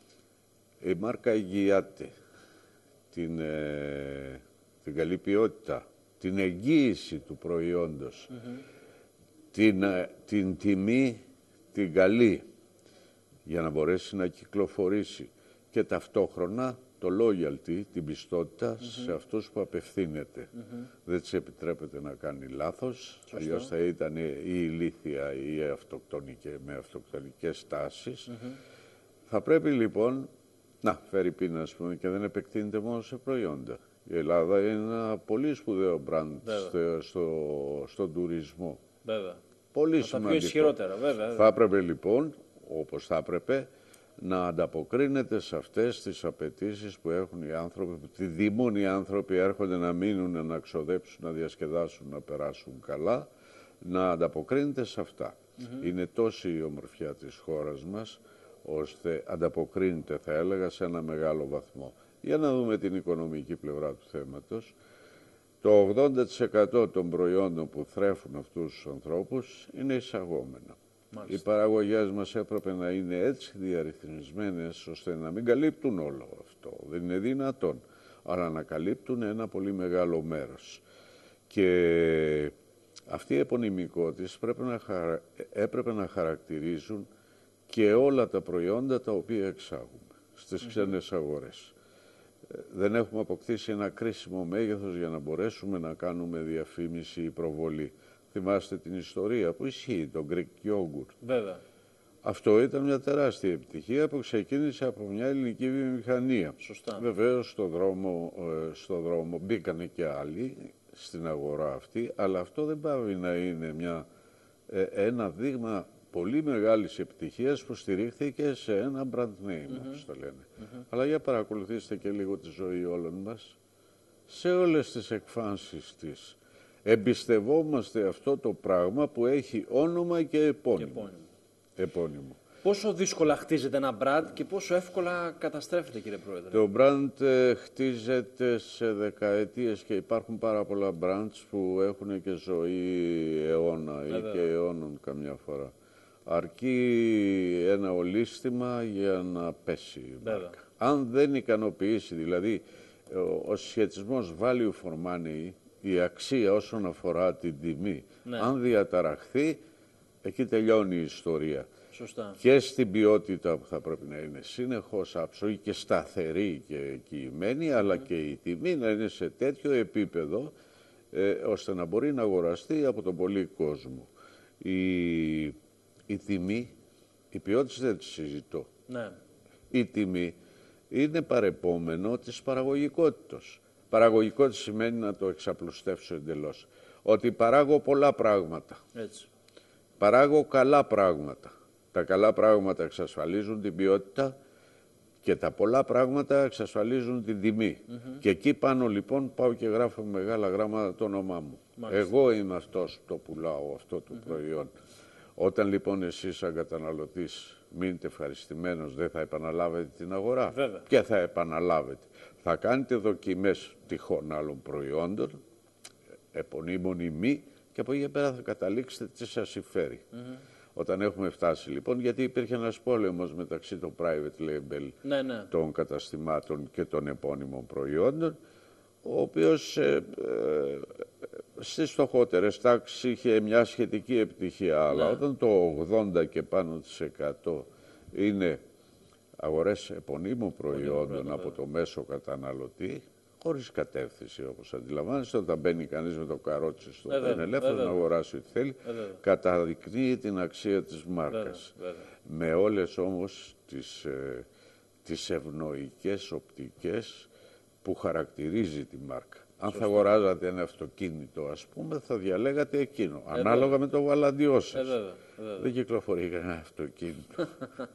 η μάρκα εγγυάται την, ε, την καλή ποιότητα, την εγγύηση του προϊόντος, mm-hmm. την, ε, την τιμή, την καλή, για να μπορέσει να κυκλοφορήσει και ταυτόχρονα το loyalty, την πιστότητα mm-hmm. σε αυτούς που απευθύνεται. Mm-hmm. Δεν της επιτρέπεται να κάνει λάθος, Σωστό. αλλιώς θα ήταν η ηλίθια ή η αυτοκτονική, με αυτοκτονικές τάσεις. Mm-hmm. Θα πρέπει λοιπόν να φέρει πείνα, ας πούμε, και δεν επεκτείνεται μόνο σε προϊόντα. Η Ελλάδα είναι ένα πολύ σπουδαίο μπραντ στο, στο, στον τουρισμό. Βέβαια. Πολύ θα σημαντικό. Πιο ισχυρότερα, βέβαια. Θα έπρεπε λοιπόν, όπως θα έπρεπε, να ανταποκρίνεται σε αυτές τις απαιτήσεις που έχουν οι άνθρωποι, που τη δημούν οι άνθρωποι, έρχονται να μείνουν, να ξοδέψουν, να διασκεδάσουν, να περάσουν καλά, να ανταποκρίνεται σε αυτά. Mm-hmm. Είναι τόση η ομορφιά της χώρας μας, ώστε ανταποκρίνεται, θα έλεγα, σε ένα μεγάλο βαθμό. Για να δούμε την οικονομική πλευρά του θέματος. Το ογδόντα τοις εκατό των προϊόντων που θρέφουν αυτούς τους ανθρώπους είναι εισαγόμενα. Μάλιστα. Οι παραγωγές μας έπρεπε να είναι έτσι διαρρυθμισμένες ώστε να μην καλύπτουν όλο αυτό. Δεν είναι δυνατόν, αλλά να καλύπτουν ένα πολύ μεγάλο μέρος. Και αυτή η επωνυμικότης να χαρα... έπρεπε να χαρακτηρίζουν και όλα τα προϊόντα τα οποία εξάγουμε στις ξένες mm-hmm. αγορές. Δεν έχουμε αποκτήσει ένα κρίσιμο μέγεθος για να μπορέσουμε να κάνουμε διαφήμιση ή προβολή. Θυμάστε την ιστορία που ισχύει, το Greek yogurt. Βέβαια. Αυτό ήταν μια τεράστια επιτυχία που ξεκίνησε από μια ελληνική βιομηχανία. Σωστά. Βεβαίως στο δρόμο, στο δρόμο μπήκανε και άλλοι στην αγορά αυτή, αλλά αυτό δεν πάβει να είναι μια, ένα δείγμα πολύ μεγάλης επιτυχίας που στηρίχθηκε σε ένα brand name, mm-hmm. όπως το λένε. Mm-hmm. Αλλά για παρακολουθήστε και λίγο τη ζωή όλων μας. Σε όλες τις εκφάνσεις της εμπιστευόμαστε αυτό το πράγμα που έχει όνομα και επώνυμο. Και επώνυμο. επώνυμο. Πόσο δύσκολα χτίζεται ένα brand και πόσο εύκολα καταστρέφεται, κύριε Πρόεδρε? Το brand ε, χτίζεται σε δεκαετίες και υπάρχουν πάρα πολλά brands που έχουν και ζωή αιώνα ή και αιώνων καμιά φορά. Αρκεί ένα ολίσθημα για να πέσει η μάρκα. Αν δεν ικανοποιήσει, δηλαδή ο, ο σχετισμός value for money, η αξία όσον αφορά την τιμή, ναι. αν διαταραχθεί, εκεί τελειώνει η ιστορία. Σωστά. Και στην ποιότητα που θα πρέπει να είναι συνεχώς άψογη και σταθερή και κειμένη, mm. αλλά και η τιμή να είναι σε τέτοιο επίπεδο, ε, ώστε να μπορεί να αγοραστεί από τον πολύ κόσμο. Η, η τιμή, η ποιότητα δεν τη συζητώ. Ναι. Η τιμή είναι παρεπόμενο της παραγωγικότητας. Παραγωγικότητα σημαίνει, να το εξαπλουστεύσω εντελώς, ότι παράγω πολλά πράγματα. Έτσι. Παράγω καλά πράγματα. Τα καλά πράγματα εξασφαλίζουν την ποιότητα και τα πολλά πράγματα εξασφαλίζουν την τιμή. Mm-hmm. Και εκεί πάνω λοιπόν πάω και γράφω με μεγάλα γράμματα το όνομά μου. Μάλιστα. Εγώ είμαι αυτός που το πουλάω αυτό το mm-hmm. προϊόν. Όταν λοιπόν εσείς σαν καταναλωτής μείνετε ευχαριστημένος, δεν θα επαναλάβετε την αγορά? Βέβαια. Και θα επαναλάβετε. Θα κάνετε δοκιμές τυχόν άλλων προϊόντων, επωνύμων ή μη, και από εκεί και πέρα θα καταλήξετε τι σας συμφέρει. Mm-hmm. Όταν έχουμε φτάσει λοιπόν, γιατί υπήρχε ένας πόλεμος μεταξύ των private label ναι, ναι. των καταστημάτων και των επώνυμων προϊόντων, ο οποίος ε, ε, στις φτωχότερες τάξεις είχε μια σχετική επιτυχία. Ναι. Αλλά όταν το ογδόντα και πάνω της εκατό είναι αγορές επωνύμων προϊόντων από το μέσο καταναλωτή, χωρίς κατεύθυνση, όπως αντιλαμβάνεστε, όταν μπαίνει κανείς με το καρότσι στο είναι ελεύθερο να αγοράσει ό,τι θέλει, Βέβαια. καταδεικνύει την αξία της μάρκας. Βέβαια. Βέβαια. Με όλες όμως τις, ε, τις ευνοϊκές οπτικές που χαρακτηρίζει τη μάρκα. Αν Σωστή. θα αγοράζατε ένα αυτοκίνητο, ας πούμε, θα διαλέγατε εκείνο, ε, ανάλογα βέβαια. με το βαλαντιό σας. Ε, βέβαια. Βέβαια. Δεν κυκλοφορεί κανένα αυτοκίνητο.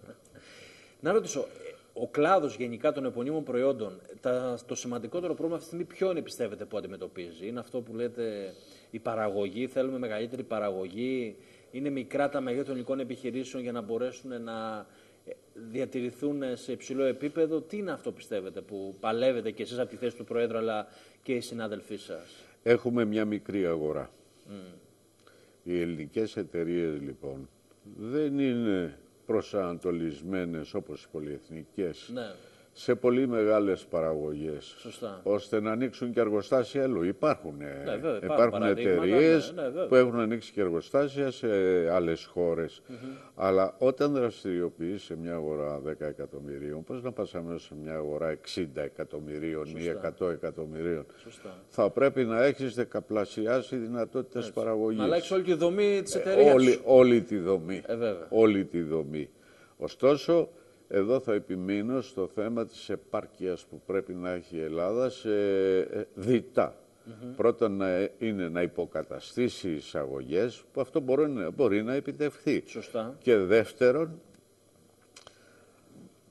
Να ρωτήσω, ο κλάδος γενικά των επωνύμων προϊόντων, τα, το σημαντικότερο πρόβλημα αυτή τη στιγμή ποιο είναι, πιστεύετε, που αντιμετωπίζει? Είναι αυτό που λέτε η παραγωγή, θέλουμε μεγαλύτερη παραγωγή, είναι μικρά τα μεγέθη των ελληνικών επιχειρήσεων για να μπορέσουν να διατηρηθούν σε υψηλό επίπεδο? Τι είναι αυτό, πιστεύετε, που παλεύετε και εσείς από τη θέση του Προέδρου αλλά και οι συνάδελφοί σας? Έχουμε μια μικρή αγορά. Mm. Οι ελληνικές εταιρείες λοιπόν δεν είναι προσανατολισμένες όπως οι πολυεθνικές ναι. σε πολύ μεγάλες παραγωγές. Σωστά. Ώστε να ανοίξουν και εργοστάσια αλλού. Υπάρχουν, ναι, βέβαια, υπάρχουν εταιρείες ναι, ναι, που έχουν ανοίξει και εργοστάσια σε άλλες χώρες. Mm-hmm. Αλλά όταν δραστηριοποιείς σε μια αγορά δέκα εκατομμυρίων, πώς να πας αμέσως σε μια αγορά εξήντα εκατομμυρίων Σωστά. ή εκατό εκατομμυρίων? Σωστά. Θα πρέπει να έχεις δεκαπλασιάσει δυνατότητες Έτσι. παραγωγής. Να αλλάξεις όλη τη δομή της εταιρείας. Ε, όλη, όλη τη δομή. Ε, όλη τη δομή. Ωστόσο, εδώ θα επιμείνω στο θέμα της επάρκειας που πρέπει να έχει η Ελλάδα σε διτά. Mm-hmm. Πρώτον, να είναι να υποκαταστήσει εισαγωγές, που αυτό μπορεί να, μπορεί να επιτευχθεί. Σωστά. Και δεύτερον,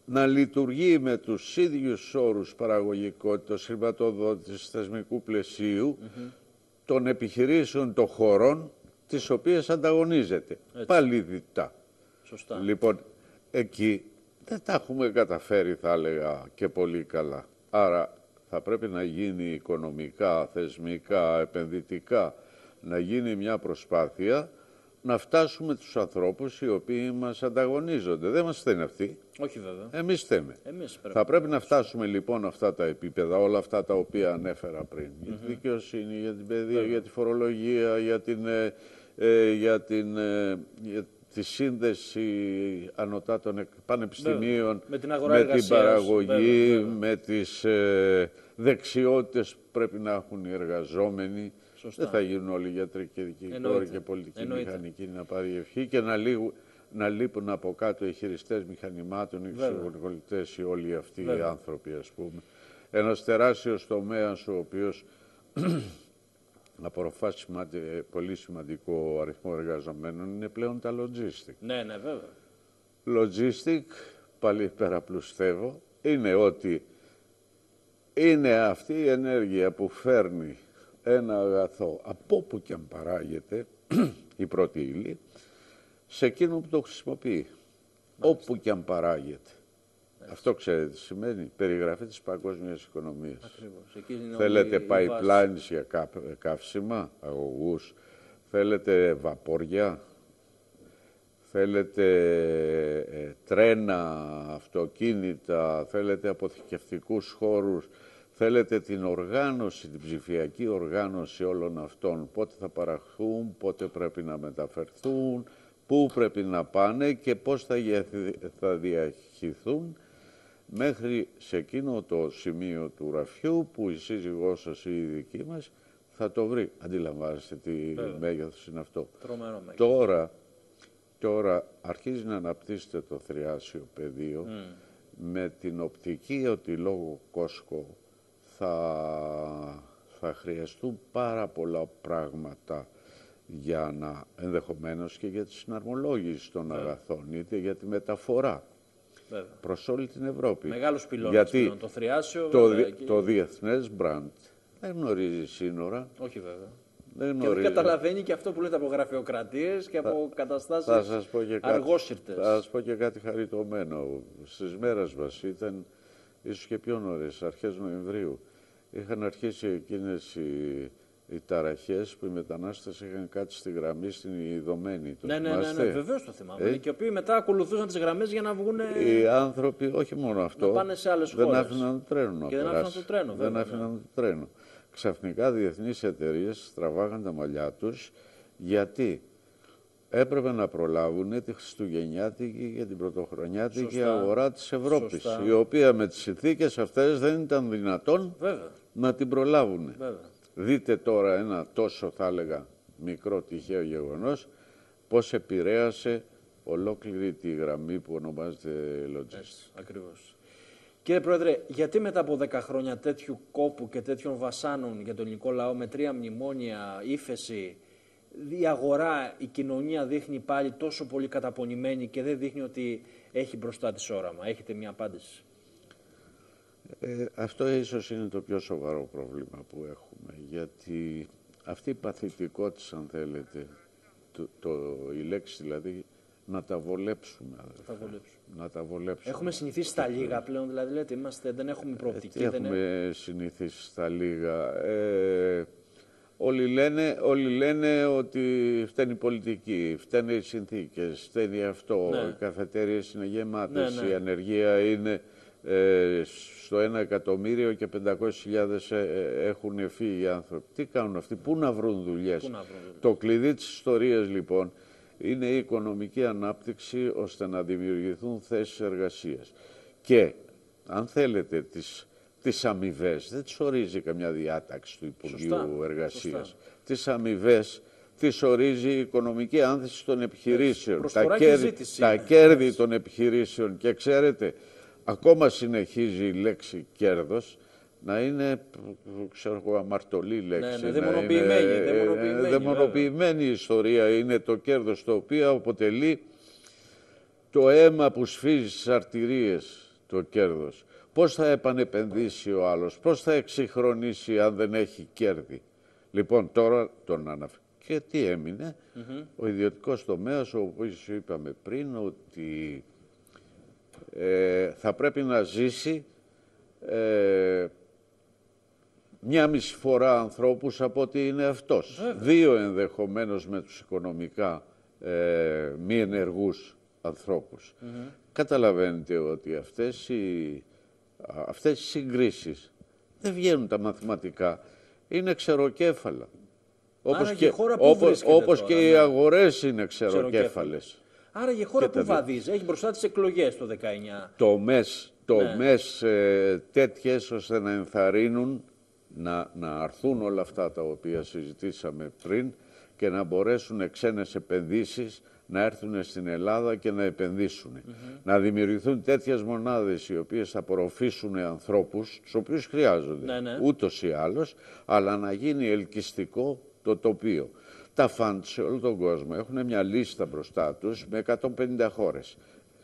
να λειτουργεί με τους ίδιους όρους παραγωγικότητας, χρηματοδότησης, θεσμικού πλαισίου mm-hmm. των επιχειρήσεων των χωρών τις οποίες ανταγωνίζεται. Έτσι. Πάλι διτά. Σωστά. Λοιπόν, εκεί δεν τα έχουμε καταφέρει, θα έλεγα, και πολύ καλά. Άρα θα πρέπει να γίνει οικονομικά, θεσμικά, επενδυτικά, να γίνει μια προσπάθεια να φτάσουμε τους ανθρώπους οι οποίοι μας ανταγωνίζονται. Δεν μας στέλνει αυτοί. Όχι βέβαια. Εμείς θέμε. Εμείς πρέπει. Θα πρέπει να φτάσουμε λοιπόν αυτά τα επίπεδα, όλα αυτά τα οποία ανέφερα πριν. Mm-hmm. Για τη δικαιοσύνη, για την παιδεία, βέβαια. για τη φορολογία, για την, ε, ε, για την ε, για τη σύνδεση ανωτάτων πανεπιστημίων, με την, αγορά με εργασίας, την παραγωγή, βέβαια, βέβαια. με τις ε, δεξιότητες που πρέπει να έχουν οι εργαζόμενοι. Σωστά. Δεν θα γίνουν όλοι γιατροί και δικηγόροι και πολιτικοί Εννοείται. μηχανικοί να πάρει ευχή και να, λύγουν, να λείπουν από κάτω οι χειριστές μηχανημάτων, οι ξυλοκολητές, οι όλοι αυτοί Βέβαια. οι άνθρωποι, ας πούμε. Ένας τεράστιος τομέας ο οποίος απορροφά σημαντι... πολύ σημαντικό αριθμό εργαζομένων είναι πλέον τα logistic. Ναι, ναι, βέβαια. Logistic, πάλι υπεραπλουστεύω, είναι ότι είναι αυτή η ενέργεια που φέρνει ένα αγαθό από όπου και αν παράγεται η πρώτη ύλη σε εκείνο που το χρησιμοποιεί. Μάλιστα. Όπου και αν παράγεται. Μάλιστα. Αυτό ξέρετε τι σημαίνει. Περιγραφή της παγκόσμιας οικονομίας. Θέλετε pipelines για καύσιμα, αγωγούς. Θέλετε βαπόρια. Θέλετε ε, τρένα, αυτοκίνητα. Θέλετε αποθηκευτικούς χώρους. Θέλετε την οργάνωση, την ψηφιακή οργάνωση όλων αυτών, πότε θα παραχθούν, πότε πρέπει να μεταφερθούν, πού πρέπει να πάνε και πώς θα, θα διαχειριστούν μέχρι σε εκείνο το σημείο του γραφιού που η σύζυγός σας ή η δική μας θα το βρει. Αντιλαμβάνεστε τι Βέβαια. μέγεθος είναι αυτό. Τρομερό μέγεθος. Τώρα, τώρα αρχίζει να αναπτύσσεται το θριάσιο πεδίο mm. με την οπτική ότι λόγω Κόσκο Θα, θα χρειαστούν πάρα πολλά πράγματα για να, ενδεχομένως και για τη συναρμολόγηση των Βέβαια. αγαθών, είτε για τη μεταφορά Βέβαια. προς όλη την Ευρώπη. Μεγάλος πυλώνας Γιατί πλέον, το θριάσιο. Το, βέβαια, δι, και... το διεθνές μπραντ δεν γνωρίζει σύνορα. Όχι βέβαια. Δεν γνωρίζει. Και δεν καταλαβαίνει και αυτό που λέτε από γραφειοκρατίες και από θα, καταστάσεις αργόσυρτες. Θα σας πω και κάτι χαριτωμένο. Στις μέρες μας ήταν ίσως και πιο νωρίς, αρχές Νοεμβρίου. Είχαν αρχίσει εκείνες οι, οι ταραχές που οι μετανάστες είχαν κάτσει στη γραμμή στην Ιδωμένη. Ναι, ναι, ναι, ναι, βεβαίως το θυμάμαι. Ε? Και οι οποίοι μετά ακολουθούσαν τις γραμμές για να βγουν. Οι άνθρωποι, όχι μόνο αυτό, να πάνε σε άλλες δεν χώρες. άφηναν το τρένο να και περάσει. δεν άφηναν το τρένο. Δεν βέβαια, άφηναν ναι. το τρένο. Ξαφνικά διεθνείς εταιρείες τραβάγαν τα μαλλιά τους γιατί έπρεπε να προλάβουν τη χριστουγεννιάτικη και την πρωτοχρονιάτικη Σωστά. αγορά της Ευρώπης, Σωστά. η οποία με τις συνθήκες αυτές δεν ήταν δυνατόν Βέβαια. να την προλάβουν. Βέβαια. Δείτε τώρα ένα τόσο, θα έλεγα, μικρό τυχαίο γεγονός, πώς επηρέασε ολόκληρη τη γραμμή που ονομάζεται Logistics. Ακριβώς. Κύριε Πρόεδρε, γιατί μετά από δέκα χρόνια τέτοιου κόπου και τέτοιων βασάνων για τον ελληνικό λαό με τρία μνημόνια, ύφεση, η αγορά, η κοινωνία δείχνει πάλι τόσο πολύ καταπονημένη και δεν δείχνει ότι έχει μπροστά της όραμα? Έχετε μια απάντηση? Ε, αυτό ίσως είναι το πιο σοβαρό πρόβλημα που έχουμε, γιατί αυτή η παθητικότητα, αν θέλετε, το, το, η λέξη δηλαδή, να τα βολέψουμε. Τα βολέψουμε. Να τα βολέψουμε. Έχουμε συνηθίσει στα λίγα πλέον, δηλαδή λέτε, είμαστε, δεν έχουμε προοπτική. Ε, δεν έχουμε έχουμε συνηθίσει στα λίγα. Ε, όλοι, λένε, όλοι λένε ότι φταίνει η πολιτική, φταίνει οι συνθήκες, φταίνει αυτό, ναι. οι καφετέριες είναι γεμάτες, ναι, ναι. η ανεργία είναι ε, στο ένα εκατομμύριο και πεντακόσιες χιλιάδες έχουν φύγει οι άνθρωποι. Τι κάνουν αυτοί, πού να βρουν δουλειές? Πού να βρουν δουλειές? Το κλειδί της ιστορίας λοιπόν είναι η οικονομική ανάπτυξη ώστε να δημιουργηθούν θέσεις εργασίας. Και αν θέλετε τις, τις αμοιβές, δεν τις ορίζει καμιά διάταξη του Υπουργείου Σωστά. Εργασίας. Σωστά. Τις αμοιβές τις ορίζει η οικονομική άνθηση των επιχειρήσεων, τα κέρδη, τα κέρδη των επιχειρήσεων. Και ξέρετε, ακόμα συνεχίζει η λέξη κέρδος να είναι, ξέρω εγώ, αμαρτωλή λέξη. Ναι, ναι, δαιμονοποιημένη, είναι, δαιμονοποιημένη, δαιμονοποιημένη η ιστορία. Είναι το κέρδος το οποίο αποτελεί το αίμα που σφίζει στις αρτηρίες το κέρδος. Πώς θα επανεπενδύσει ο άλλος, πώς θα εξυγχρονίσει αν δεν έχει κέρδη. Λοιπόν, τώρα τον αναφέρω. Και τι έμεινε, mm-hmm. ο ιδιωτικός τομέας, ο οποίος είπαμε πριν ότι ε, θα πρέπει να ζήσει ε, μια μισή φορά ανθρώπους από ότι είναι αυτός. Βέβαια. Δύο ενδεχομένως με τους οικονομικά ε, μη ενεργούς ανθρώπους. Mm-hmm. Καταλαβαίνετε ότι αυτές οι, αυτές οι συγκρίσεις δεν βγαίνουν τα μαθηματικά, είναι ξεροκέφαλα. Όπως και, όπως, όπως τώρα, και ναι. οι αγορές είναι ξεροκέφαλες. Άρα η χώρα που βαδίζει, έχει μπροστά τις εκλογές το δεκαεννιά. Τομές, τομές ναι. ε, τέτοιες ώστε να ενθαρρύνουν να, να αρθούν όλα αυτά τα οποία συζητήσαμε πριν και να μπορέσουν ξένες επενδύσεις να έρθουν στην Ελλάδα και να επενδύσουν. Mm-hmm. Να δημιουργηθούν τέτοιες μονάδες οι οποίες θα απορροφήσουν ανθρώπους, τους οποίους χρειάζονται ναι, ναι. ούτως ή άλλως, αλλά να γίνει ελκυστικό το τοπίο. Τα φαντ σε όλο τον κόσμο έχουν μια λίστα μπροστά τους με εκατόν πενήντα χώρες.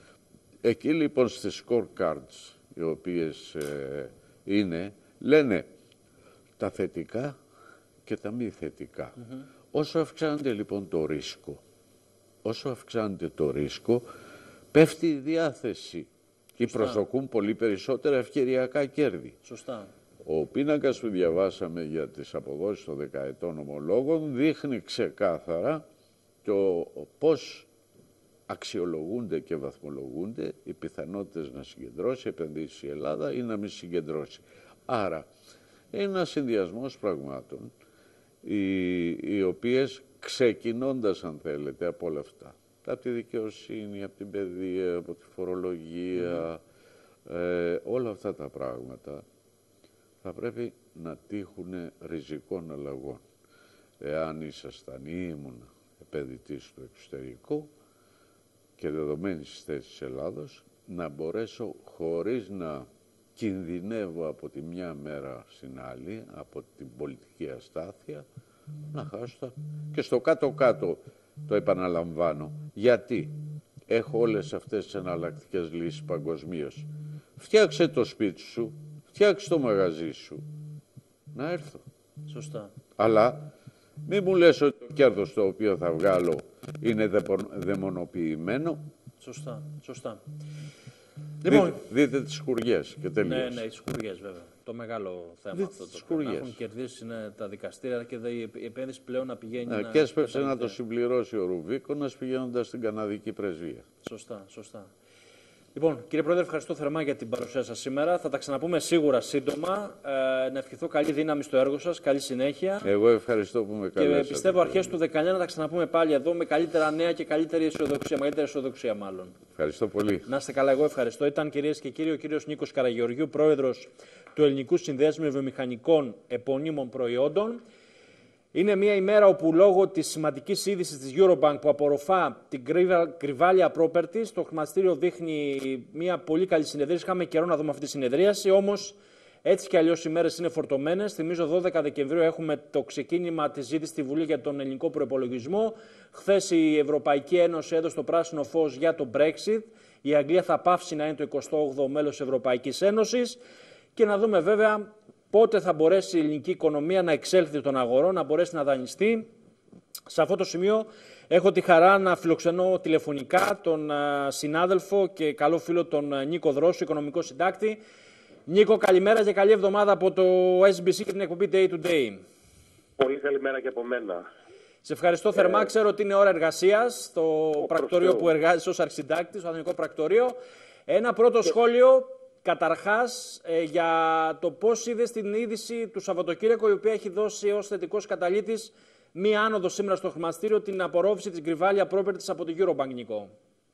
Εκεί λοιπόν στις scorecards οι οποίες ε, είναι, λένε τα θετικά και τα μη θετικά. Mm-hmm. Όσο αυξάνεται λοιπόν το ρίσκο, όσο αυξάνεται το ρίσκο, πέφτει η διάθεση και προσδοκούν πολύ περισσότερα ευκαιριακά κέρδη. Σωστά. Ο πίνακας που διαβάσαμε για τις αποδόσεις των δεκαετών ομολόγων δείχνει ξεκάθαρα το πώς αξιολογούνται και βαθμολογούνται οι πιθανότητες να συγκεντρώσει επενδύσεις η Ελλάδα ή να μην συγκεντρώσει. Άρα, είναι ένας συνδυασμός πραγμάτων οι, οι οποίες ξεκινώντας, αν θέλετε, από όλα αυτά, από τη δικαιοσύνη, από την παιδεία, από τη φορολογία, mm. ε, όλα αυτά τα πράγματα θα πρέπει να τύχουν ριζικών αλλαγών. Εάν ήσασταν ή ήμουν επενδυτής στο εξωτερικό και δεδομένης της θέσης της Ελλάδος, να μπορέσω χωρίς να κινδυνεύω από τη μια μέρα στην άλλη, από την πολιτική αστάθεια, να χάσω τα... Και στο κάτω-κάτω το επαναλαμβάνω. Γιατί έχω όλες αυτές τις εναλλακτικές λύσεις παγκοσμίως. Φτιάξε το σπίτι σου, φτιάξε το μαγαζί σου, να έρθω. Σωστά. Αλλά μην μου λες ότι το κέρδος το οποίο θα βγάλω είναι δαιμονοποιημένο. Σωστά, σωστά. Λοιπόν, δείτε, δείτε τις σκουριές και τελείως. Ναι, ναι, τις σκουριές βέβαια. Το μεγάλο θέμα δείτε αυτό. Το σκουριές. να έχουν κερδίσει είναι τα δικαστήρια και η επένδυση πλέον να πηγαίνει... Ναι, να... και έσπευσε να το συμπληρώσει ο Ρουβίκονας πηγαίνοντας στην Καναδική πρεσβεία. Σωστά, σωστά. Λοιπόν, κύριε Πρόεδρε, ευχαριστώ θερμά για την παρουσία σας σήμερα. Θα τα ξαναπούμε σίγουρα σύντομα. Ε, να ευχηθώ καλή δύναμη στο έργο σας, καλή συνέχεια. Εγώ ευχαριστώ που με καλέσατε. Και πιστεύω αρχές του δεκαεννιά να τα ξαναπούμε πάλι εδώ με καλύτερα νέα και καλύτερη αισιοδοξία, μεγαλύτερη αισιοδοξία μάλλον. Ευχαριστώ πολύ. Να είστε καλά, εγώ ευχαριστώ. Ήταν, κυρίες και κύριοι, ο κύριος Νίκος Καραγεωργιού, πρόεδρος του Ελληνικού Συνδέσμου Βιομηχανικών Επωνύμων Προϊόντων. Είναι μια ημέρα όπου λόγω της σημαντικής είδησης της Eurobank που απορροφά την Grivalia Properties, το χρηματιστήριο δείχνει μια πολύ καλή συνεδρίαση. Είχαμε καιρό να δούμε αυτή τη συνεδρίαση, όμως έτσι κι αλλιώς οι μέρες είναι φορτωμένες. Θυμίζω δώδεκα Δεκεμβρίου έχουμε το ξεκίνημα της ζήτησης στη Βουλή για τον ελληνικό προϋπολογισμό. Χθες η Ευρωπαϊκή Ένωση έδωσε το πράσινο φως για το Brexit. Η Αγγλία θα πάυσει να είναι το εικοστό όγδοο μέλος της Ευρωπαϊκής Ένωσης. Και να δούμε βέβαια πότε θα μπορέσει η ελληνική οικονομία να εξέλθει των αγορών, να μπορέσει να δανειστεί. Σε αυτό το σημείο έχω τη χαρά να φιλοξενώ τηλεφωνικά τον συνάδελφο και καλό φίλο τον Νίκο Δρόσου, οικονομικό συντάκτη. Νίκο, καλημέρα και καλή εβδομάδα από το ες μπι σι και την εκπομπή Day to Day. Πολύ καλημέρα και από μένα. Σε ευχαριστώ θερμά. Ε, Ξέρω ότι είναι ώρα εργασίας στο πρακτορείο που εργάζεσαι ως αρχισυντάκτης, στο Αθηνικό Πρακτορείο. Ένα πρώτο και... σχόλιο. Καταρχάς, ε, για το πώς είδες την είδηση του Σαββατοκύριακο, η οποία έχει δώσει ως θετικός καταλήτης μία άνοδο σήμερα στο χρηματιστήριο, την απορρόφηση της Grivalia Properties από την Eurobank, Νικό.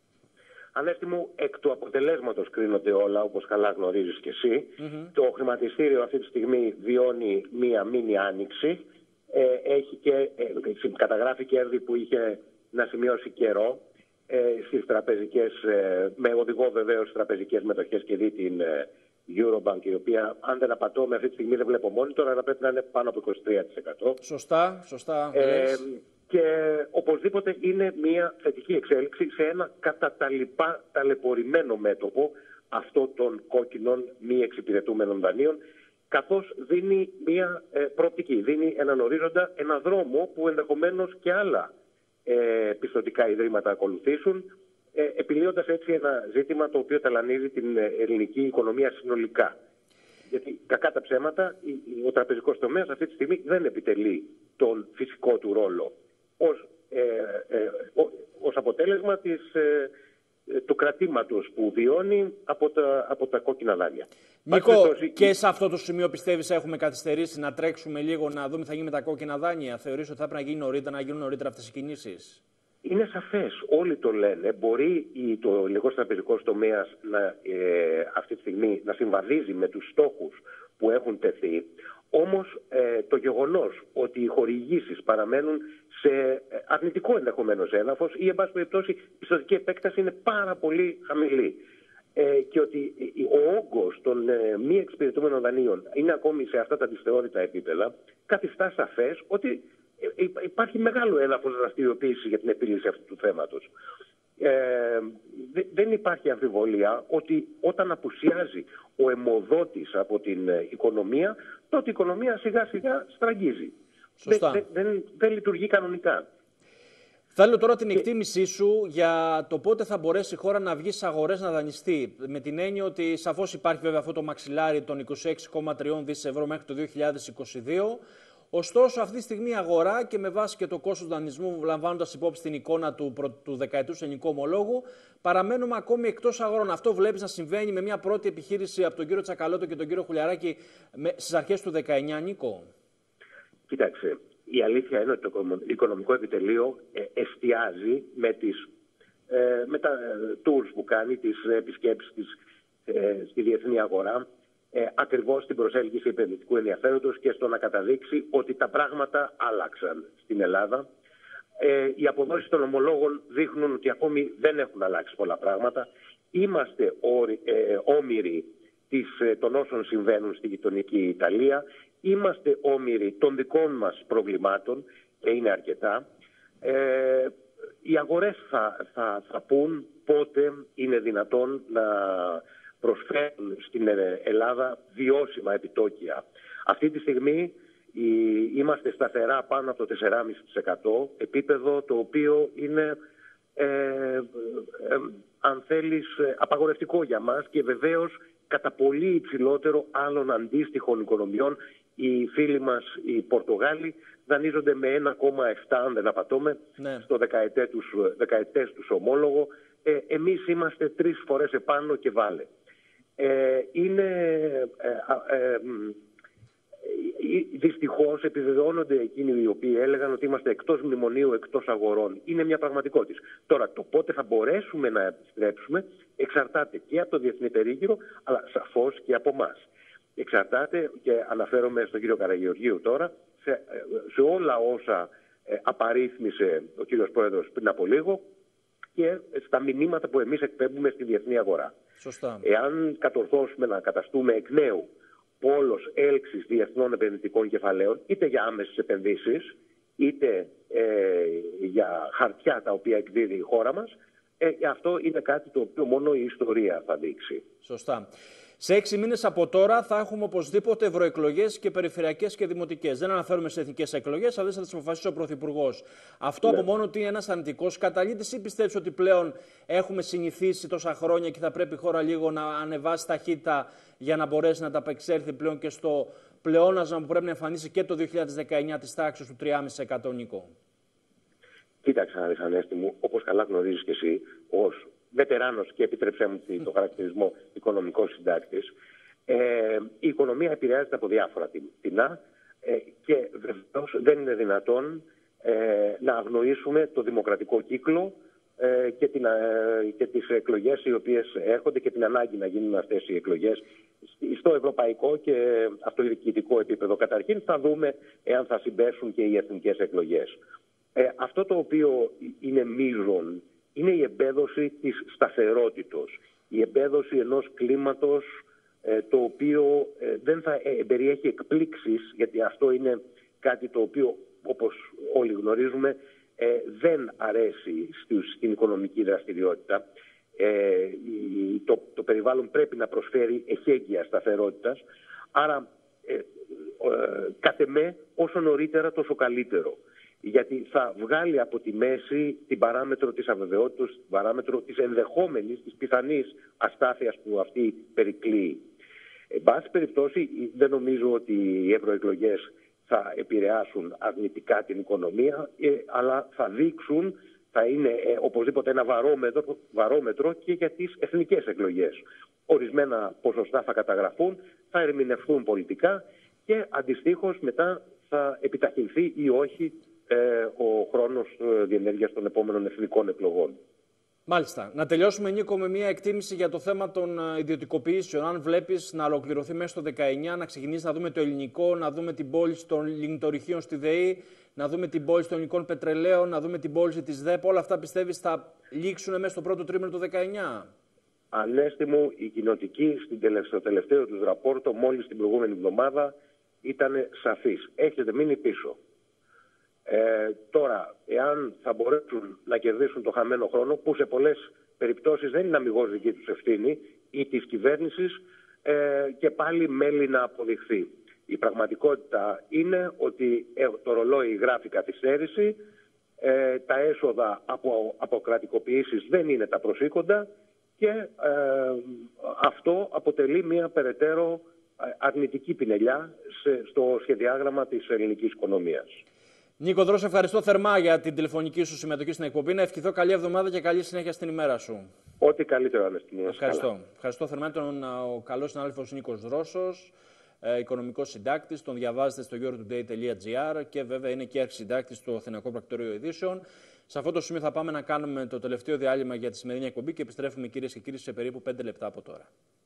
Ανέστη μου, εκ του αποτελέσματος κρίνονται όλα, όπως καλά γνωρίζεις και εσύ. Mm-hmm. Το χρηματιστήριο αυτή τη στιγμή βιώνει μία μίνι άνοιξη. Ε, έχει και, ε, καταγράφει κέρδη που είχε να σημειώσει καιρό. Στις τραπεζικές, με οδηγό βεβαίως στις τραπεζικές μετοχές και δει την Eurobank, η οποία, αν δεν απατώ, με αυτή τη στιγμή δεν βλέπω monitor, αλλά πρέπει να είναι πάνω από είκοσι τρία τοις εκατό. Σωστά, σωστά. Ε, και οπωσδήποτε είναι μια θετική εξέλιξη σε ένα κατά τα λοιπά ταλαιπωρημένο μέτωπο αυτό των κόκκινων μη εξυπηρετούμενων δανείων, καθώς δίνει μια ε, προοπτική, δίνει έναν ορίζοντα, ένα δρόμο που ενδεχομένως και άλλα ε, πιστωτικά ιδρύματα ακολουθήσουν, ε, επιλύοντας έτσι ένα ζήτημα το οποίο ταλανίζει την ελληνική οικονομία συνολικά. Γιατί κακά τα ψέματα, ο τραπεζικός τομέας αυτή τη στιγμή δεν επιτελεί τον φυσικό του ρόλο ως, ε, ε, ως αποτέλεσμα της, ε, του κρατήματος που βιώνει από τα, από τα κόκκινα δάνεια. Νίκο, και σε αυτό το σημείο πιστεύεις έχουμε καθυστερήσει να τρέξουμε λίγο να δούμε τι θα γίνει με τα κόκκινα δάνεια? Θεωρείς ότι θα πρέπει να γίνει νωρίτερα, να γίνουν νωρίτερα αυτές οι κινήσεις? Είναι σαφές, όλοι το λένε. Μπορεί το ελληνικός τραπεζικός τομέας να, ε, αυτή τη στιγμή να συμβαδίζει με τους στόχους που έχουν τεθεί. Όμως ε, το γεγονός ότι οι χορηγήσεις παραμένουν σε αρνητικό ενδεχομένως έδαφος ή εν πάση περιπτώσει η πιστωτική επέκταση είναι πάρα πολύ χαμηλή. Ε, και ότι ο όγκος των ε, μη εξυπηρετούμενων δανείων είναι ακόμη σε αυτά τα δυσθεώρητα επίπεδα, καθιστά σαφές ότι υπάρχει μεγάλο έδαφος δραστηριοποίηση για την επίλυση αυτού του θέματος. Ε, δεν υπάρχει αμφιβολία ότι όταν απουσιάζει ο αιμοδότης από την οικονομία, τότε η οικονομία σιγά σιγά στραγγίζει. Σωστά. Δεν, δεν, δεν λειτουργεί κανονικά. Θέλω τώρα την εκτίμησή σου για το πότε θα μπορέσει η χώρα να βγει στις αγορές να δανειστεί. Με την έννοια ότι σαφώς υπάρχει βέβαια αυτό το μαξιλάρι των είκοσι έξι κόμμα τρία δισεκατομμυρίων ευρώ μέχρι το δύο χιλιάδες είκοσι δύο. Ωστόσο, αυτή τη στιγμή η αγορά και με βάση και το κόστος δανεισμού, λαμβάνοντας υπόψη την εικόνα του, του δεκαετούς ελληνικού ομολόγου, παραμένουμε ακόμη εκτός αγορών. Αυτό βλέπεις να συμβαίνει με μια πρώτη επιχείρηση από τον κύριο Τσακαλώτο και τον κύριο Χουλιαράκη στις αρχές του δεκαεννιά, Νίκο? Κοίταξε, η αλήθεια είναι ότι το οικονομικό επιτελείο εστιάζει με, τις, με τα tours που κάνει, τις επισκέψεις της στη διεθνή αγορά, Ε, ακριβώς στην προσέλκυση επενδυτικού ενδιαφέροντος και στο να καταδείξει ότι τα πράγματα άλλαξαν στην Ελλάδα. Ε, οι αποδόσεις των ομολόγων δείχνουν ότι ακόμη δεν έχουν αλλάξει πολλά πράγματα. Είμαστε όρι, ε, όμοιροι της, των όσων συμβαίνουν στη γειτονική Ιταλία. Είμαστε όμοιροι των δικών μας προβλημάτων και είναι αρκετά. Ε, οι αγορές θα, θα, θα πούν πότε είναι δυνατόν να προσφέρουν στην Ελλάδα βιώσιμα επιτόκια. Αυτή τη στιγμή είμαστε σταθερά πάνω από το τέσσερα κόμμα πέντε τοις εκατό, επίπεδο το οποίο είναι, ε, ε, αν θέλεις, απαγορευτικό για μας και βεβαίως κατά πολύ υψηλότερο άλλων αντίστοιχων οικονομιών. Οι φίλοι μας, οι Πορτογάλοι, δανείζονται με ένα κόμμα επτά, αν δεν απατώμε, ναι, στο δεκαετές τους, δεκαετές τους ομόλογο. Ε, εμείς είμαστε τρεις φορές επάνω και βάλε. Ε, είναι ε, ε, ε, δυστυχώς επιβεβαιώνονται εκείνοι οι οποίοι έλεγαν ότι είμαστε εκτός μνημονίου, εκτός αγορών. Είναι μια πραγματικότητα. Τώρα, το πότε θα μπορέσουμε να επιστρέψουμε εξαρτάται και από το διεθνή περίγυρο, αλλά σαφώς και από εμάς. Εξαρτάται, και αναφέρομαι στον κύριο Καραγεωργίου τώρα, σε, σε όλα όσα ε, απαρίθμησε ο κύριος Πρόεδρος πριν από λίγο και στα μηνύματα που εμείς εκπέμπουμε στη διεθνή αγορά. Σωστά. Εάν κατορθώσουμε να καταστούμε εκ νέου πόλος έλξης διεθνών επενδυτικών κεφαλαίων, είτε για άμεσες επενδύσεις, είτε ε, για χαρτιά τα οποία εκδίδει η χώρα μας, ε, αυτό είναι κάτι το οποίο μόνο η ιστορία θα δείξει. Σωστά. Σε έξι μήνες από τώρα θα έχουμε οπωσδήποτε ευρωεκλογές και περιφερειακές και δημοτικές. Δεν αναφέρομαι σε εθνικές εκλογές, αλλά θα τις αποφασίσει ο Πρωθυπουργός. Αυτό, ναι, από μόνο ότι είναι ένας αρνητικός καταλήτης, ή πιστεύεις ότι πλέον έχουμε συνηθίσει τόσα χρόνια και θα πρέπει η χώρα λίγο να ανεβάσει ταχύτητα για να μπορέσει να τα απεξέλθει πλέον και στο πλεόνασμα που πρέπει να εμφανίσει και το δύο χιλιάδες δεκαεννιά της τάξης του τρία κόμμα πέντε τοις εκατό, Νίκο? Κοίταξε, Ανέστη μου, όπως καλά γνωρίζεις και εσύ, ως βετεράνος και επιτρέψέ μου το χαρακτηρισμό οικονομικός συντάκτης, ε, η οικονομία επηρεάζεται από διάφορα τεινά ε, και βεβαίως δεν είναι δυνατόν ε, να αγνοήσουμε το δημοκρατικό κύκλο ε, και, την, ε, και τις εκλογές οι οποίες έρχονται και την ανάγκη να γίνουν αυτές οι εκλογές στο ευρωπαϊκό και αυτοδιοικητικό επίπεδο. Καταρχήν θα δούμε εάν θα συμπέσουν και οι εθνικές εκλογές. Ε, αυτό το οποίο είναι μείζον είναι η εμπέδωση της σταθερότητος, η εμπέδωση ενός κλίματος ε, το οποίο ε, δεν θα ε, περιέχει εκπλήξεις, γιατί αυτό είναι κάτι το οποίο, όπως όλοι γνωρίζουμε, ε, δεν αρέσει στους, στην οικονομική δραστηριότητα. Ε, το, το περιβάλλον πρέπει να προσφέρει εχέγγυα σταθερότητας. Άρα, ε, ε, κατ' εμέ, όσο νωρίτερα τόσο καλύτερο. Γιατί θα βγάλει από τη μέση την παράμετρο της αβεβαιότητας, την παράμετρο της ενδεχόμενης, της πιθανής αστάθειας που αυτή περικλείει. Εν πάση περιπτώσει, δεν νομίζω ότι οι ευρωεκλογές θα επηρεάσουν αρνητικά την οικονομία, ε, αλλά θα δείξουν, θα είναι ε, οπωσδήποτε ένα βαρόμετρο, βαρόμετρο και για τις εθνικές εκλογές. Ορισμένα ποσοστά θα καταγραφούν, θα ερμηνευθούν πολιτικά και αντιστοίχως μετά θα επιταχυνθεί ή όχι ε, ο χρόνος ε, διενέργειας των επόμενων εθνικών εκλογών. Μάλιστα. Να τελειώσουμε, Νίκο, με μια εκτίμηση για το θέμα των ιδιωτικοποιήσεων. Αν βλέπεις να ολοκληρωθεί μέσα στο δεκαεννιά, να ξεκινήσει να δούμε το ελληνικό, να δούμε την πώληση των λιγνητορυχείων στη ΔΕΗ, να δούμε την πώληση των ελληνικών πετρελαίων, να δούμε την πώληση της ΔΕΠ, όλα αυτά πιστεύεις θα λήξουν μέσα στο πρώτο τρίμηνο του δεκαεννιά? Ανέστη μου, η κοινοτική στο τελευταίο του ραπόρτο μόλις την προηγούμενη εβδομάδα ήταν σαφής. Έχετε μείνει πίσω. Ε, τώρα, εάν θα μπορέσουν να κερδίσουν το χαμένο χρόνο, που σε πολλές περιπτώσεις δεν είναι αμιγώς δική τους ευθύνη ή της κυβέρνησης, ε, και πάλι μέλη να αποδειχθεί. Η πραγματικότητα είναι ότι το ρολόι γράφει καθυστέρηση, ε, τα έσοδα από, από κρατικοποιήσεις δεν είναι τα προσήκοντα και ε, αυτό αποτελεί μια περαιτέρω αρνητική πινελιά σε, στο σχεδιάγραμμα της ελληνικής οικονομίας. Νίκο Δρόσο, ευχαριστώ θερμά για την τηλεφωνική σου συμμετοχή στην εκπομπή. Να ευχηθώ καλή εβδομάδα και καλή συνέχεια στην ημέρα σου. Ό,τι καλύτερο, Ανέστη. Ευχαριστώ. Ευχαριστώ θερμά τον ο καλός συνάδελφος Νίκος Δρόσος, ε, οικονομικός συντάκτης. Τον διαβάζετε στο eurotoday τελεία gr και βέβαια είναι και αρχισυντάκτης στο Αθηναϊκό Πρακτορείο Ειδήσεων. Σε αυτό το σημείο θα πάμε να κάνουμε το τελευταίο διάλειμμα για τη σημερινή εκπομπή και επιστρέφουμε, κυρίες και κύριοι, σε περίπου πέντε λεπτά από τώρα.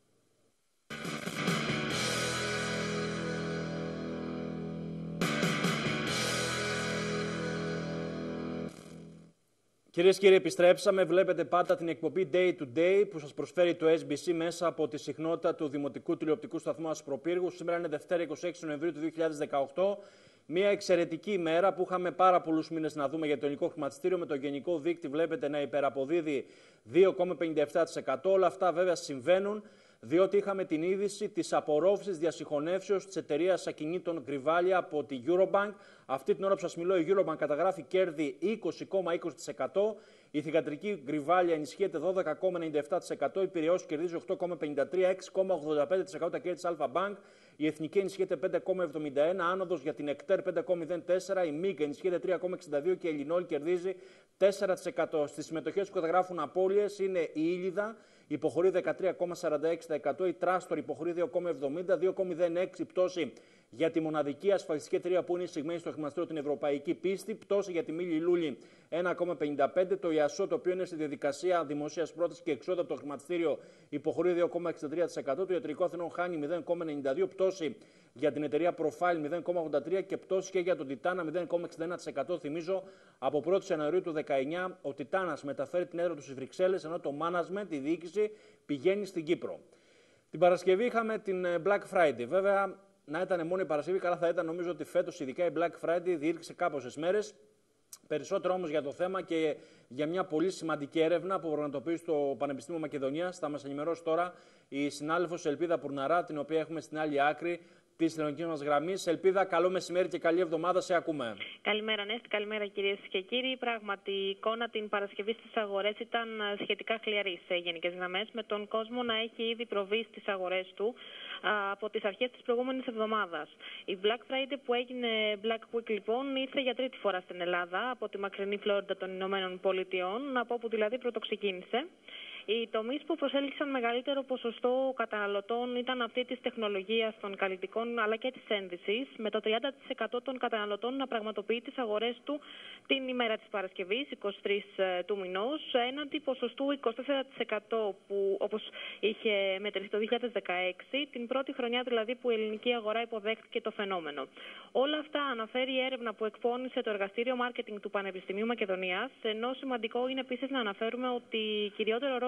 Κυρίες και κύριοι, επιστρέψαμε. Βλέπετε πάντα την εκπομπή Day to Day που σας προσφέρει το ες μπι σι μέσα από τη συχνότητα του Δημοτικού Τηλεοπτικού Σταθμού Ασπροπύργου. Σήμερα είναι Δευτέρα, είκοσι έξι Νοεμβρίου του δύο χιλιάδες δεκαοκτώ. Μια εξαιρετική ημέρα που είχαμε πάρα πολλούς μήνες να δούμε για το ελληνικό χρηματιστήριο. Με το γενικό δείκτη βλέπετε να υπεραποδίδει δύο κόμμα πενήντα επτά τοις εκατό. Όλα αυτά βέβαια συμβαίνουν διότι είχαμε την είδηση της απορρόφησης διασυγχωνεύσεως της εταιρείας ακινήτων Grivalia από τη Eurobank. Αυτή την ώρα που σας μιλώ, η Eurobank καταγράφει κέρδη είκοσι κόμμα είκοσι τοις εκατό. Η θυγατρική Grivalia ενισχύεται δώδεκα κόμμα ενενήντα επτά τοις εκατό. Η Πειραιώς κερδίζει οκτώ κόμμα πενήντα τρία, έξι κόμμα ογδόντα πέντε τοις εκατό τα κέρδη της Alpha Bank. Η Εθνική ενισχύεται πέντε κόμμα εβδομήντα ένα, άνοδος για την Εκτέρ πέντε κόμμα μηδέν τέσσερα, η Μίγ ενισχύεται τρία κόμμα εξήντα δύο και η Ελληνόλ κερδίζει τέσσερα τοις εκατό. Στις συμμετοχές που καταγράφουν απώλειες είναι η Ήλιδα, υποχωρεί δεκατρία κόμμα σαράντα έξι τοις εκατό, η Τράστορ υποχωρεί δύο κόμμα εβδομήντα, δύο κόμμα μηδέν έξι πτώση για τη μοναδική ασφαλιστική εταιρεία που είναι εισηγμένη στο χρηματιστήριο, την Ευρωπαϊκή Πίστη, πτώση για τη Μίλη Λούλη ένα κόμμα πενήντα πέντε, το ΙΑΣΟ, το οποίο είναι στη διαδικασία δημοσίας πρότασης και εξόδου από το χρηματιστήριο, υποχωρεί δύο κόμμα εξήντα τρία τοις εκατό, το Ιατρικό Αθηνών χάνει μηδέν κόμμα ενενήντα δύο, πτώση για την εταιρεία Profile μηδέν κόμμα ογδόντα τρία και πτώση και για τον Τιτάνα μηδέν κόμμα εξήντα ένα τοις εκατό. Θυμίζω, από πρώτη Ιανουαρίου του δεκαεννιά ο Τιτάνας μεταφέρει την έδρα του στις Βρυξέλλες, ενώ το management, η διοίκηση, πηγαίνει στην Κύπρο. Την Παρασκευή είχαμε την Black Friday. Βέβαια, να ήταν μόνο η Παρασκευή, καλά θα ήταν. Νομίζω ότι φέτος, ειδικά η Black Friday, διήρξε κάπωσες μέρες. Περισσότερο όμως για το θέμα και για μια πολύ σημαντική έρευνα που πραγματοποιεί στο Πανεπιστήμιο Μακεδονίας. Θα μας ενημερώσει τώρα η συνάδελφος Ελπίδα Πουρναρά, την οποία έχουμε στην άλλη άκρη τη τηλεφωνική μας γραμμή. Ελπίδα, καλό μεσημέρι και καλή εβδομάδα. Σε ακούμε. Καλημέρα, Νέστη. Καλημέρα, κυρίες και κύριοι. Πράγματι, η εικόνα την Παρασκευή στις αγορές ήταν σχετικά χλιαρή σε γενικές γραμμές, με τον κόσμο να έχει ήδη προβεί στις αγορές του από τις αρχές της προηγούμενης εβδομάδας. Η Black Friday που έγινε Black Week, λοιπόν, ήρθε για τρίτη φορά στην Ελλάδα από τη μακρινή Φλόριντα των Ηνωμένων Πολιτειών, από όπου δηλαδή πρωτοξεκίνησε. Οι τομείς που προσέλκυσαν μεγαλύτερο ποσοστό καταναλωτών ήταν αυτή της τεχνολογίας, των καλλιτικών αλλά και της ένδυσης, με το τριάντα τοις εκατό των καταναλωτών να πραγματοποιεί τις αγορές του την ημέρα της Παρασκευής, εικοστή τρίτη του μηνός, έναντι ποσοστού είκοσι τέσσερα τοις εκατό που, όπως είχε μετρηθεί το δύο χιλιάδες δεκαέξι, την πρώτη χρονιά δηλαδή που η ελληνική αγορά υποδέχτηκε το φαινόμενο. Όλα αυτά αναφέρει η έρευνα που εκπώνησε το Εργαστήριο Μάρκετινγκ του Πανεπιστημίου Μακεδονίας, ενώ σημαντικό είναι επίσης να αναφέρουμε ότι κυριότερο ρόλο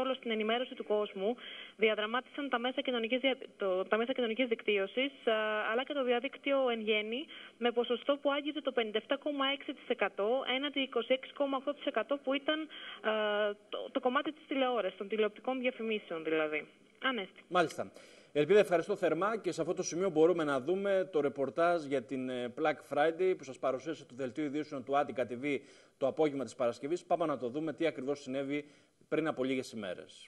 ρόλο στην ενημέρωση του κόσμου διαδραμάτισαν τα μέσα κοινωνικής, το, τα μέσα κοινωνικής δικτύωσης, αλλά και το διαδίκτυο εν γέννη, με ποσοστό που άγγιζε το πενήντα επτά κόμμα έξι τοις εκατό έναντι είκοσι έξι κόμμα οκτώ τοις εκατό που ήταν α, το, το κομμάτι της τηλεόρασης, των τηλεοπτικών διαφημίσεων δηλαδή. Ανέστη. Μάλιστα. Ελπίδα, ευχαριστώ θερμά και σε αυτό το σημείο μπορούμε να δούμε το ρεπορτάζ για την Black Friday που σας παρουσίασε το δελτίο ειδήσεων του Attica τι βι το απόγευμα της Παρασκευής. Πάμε να το δούμε τι ακριβώς συνέβη πριν από λίγες ημέρες.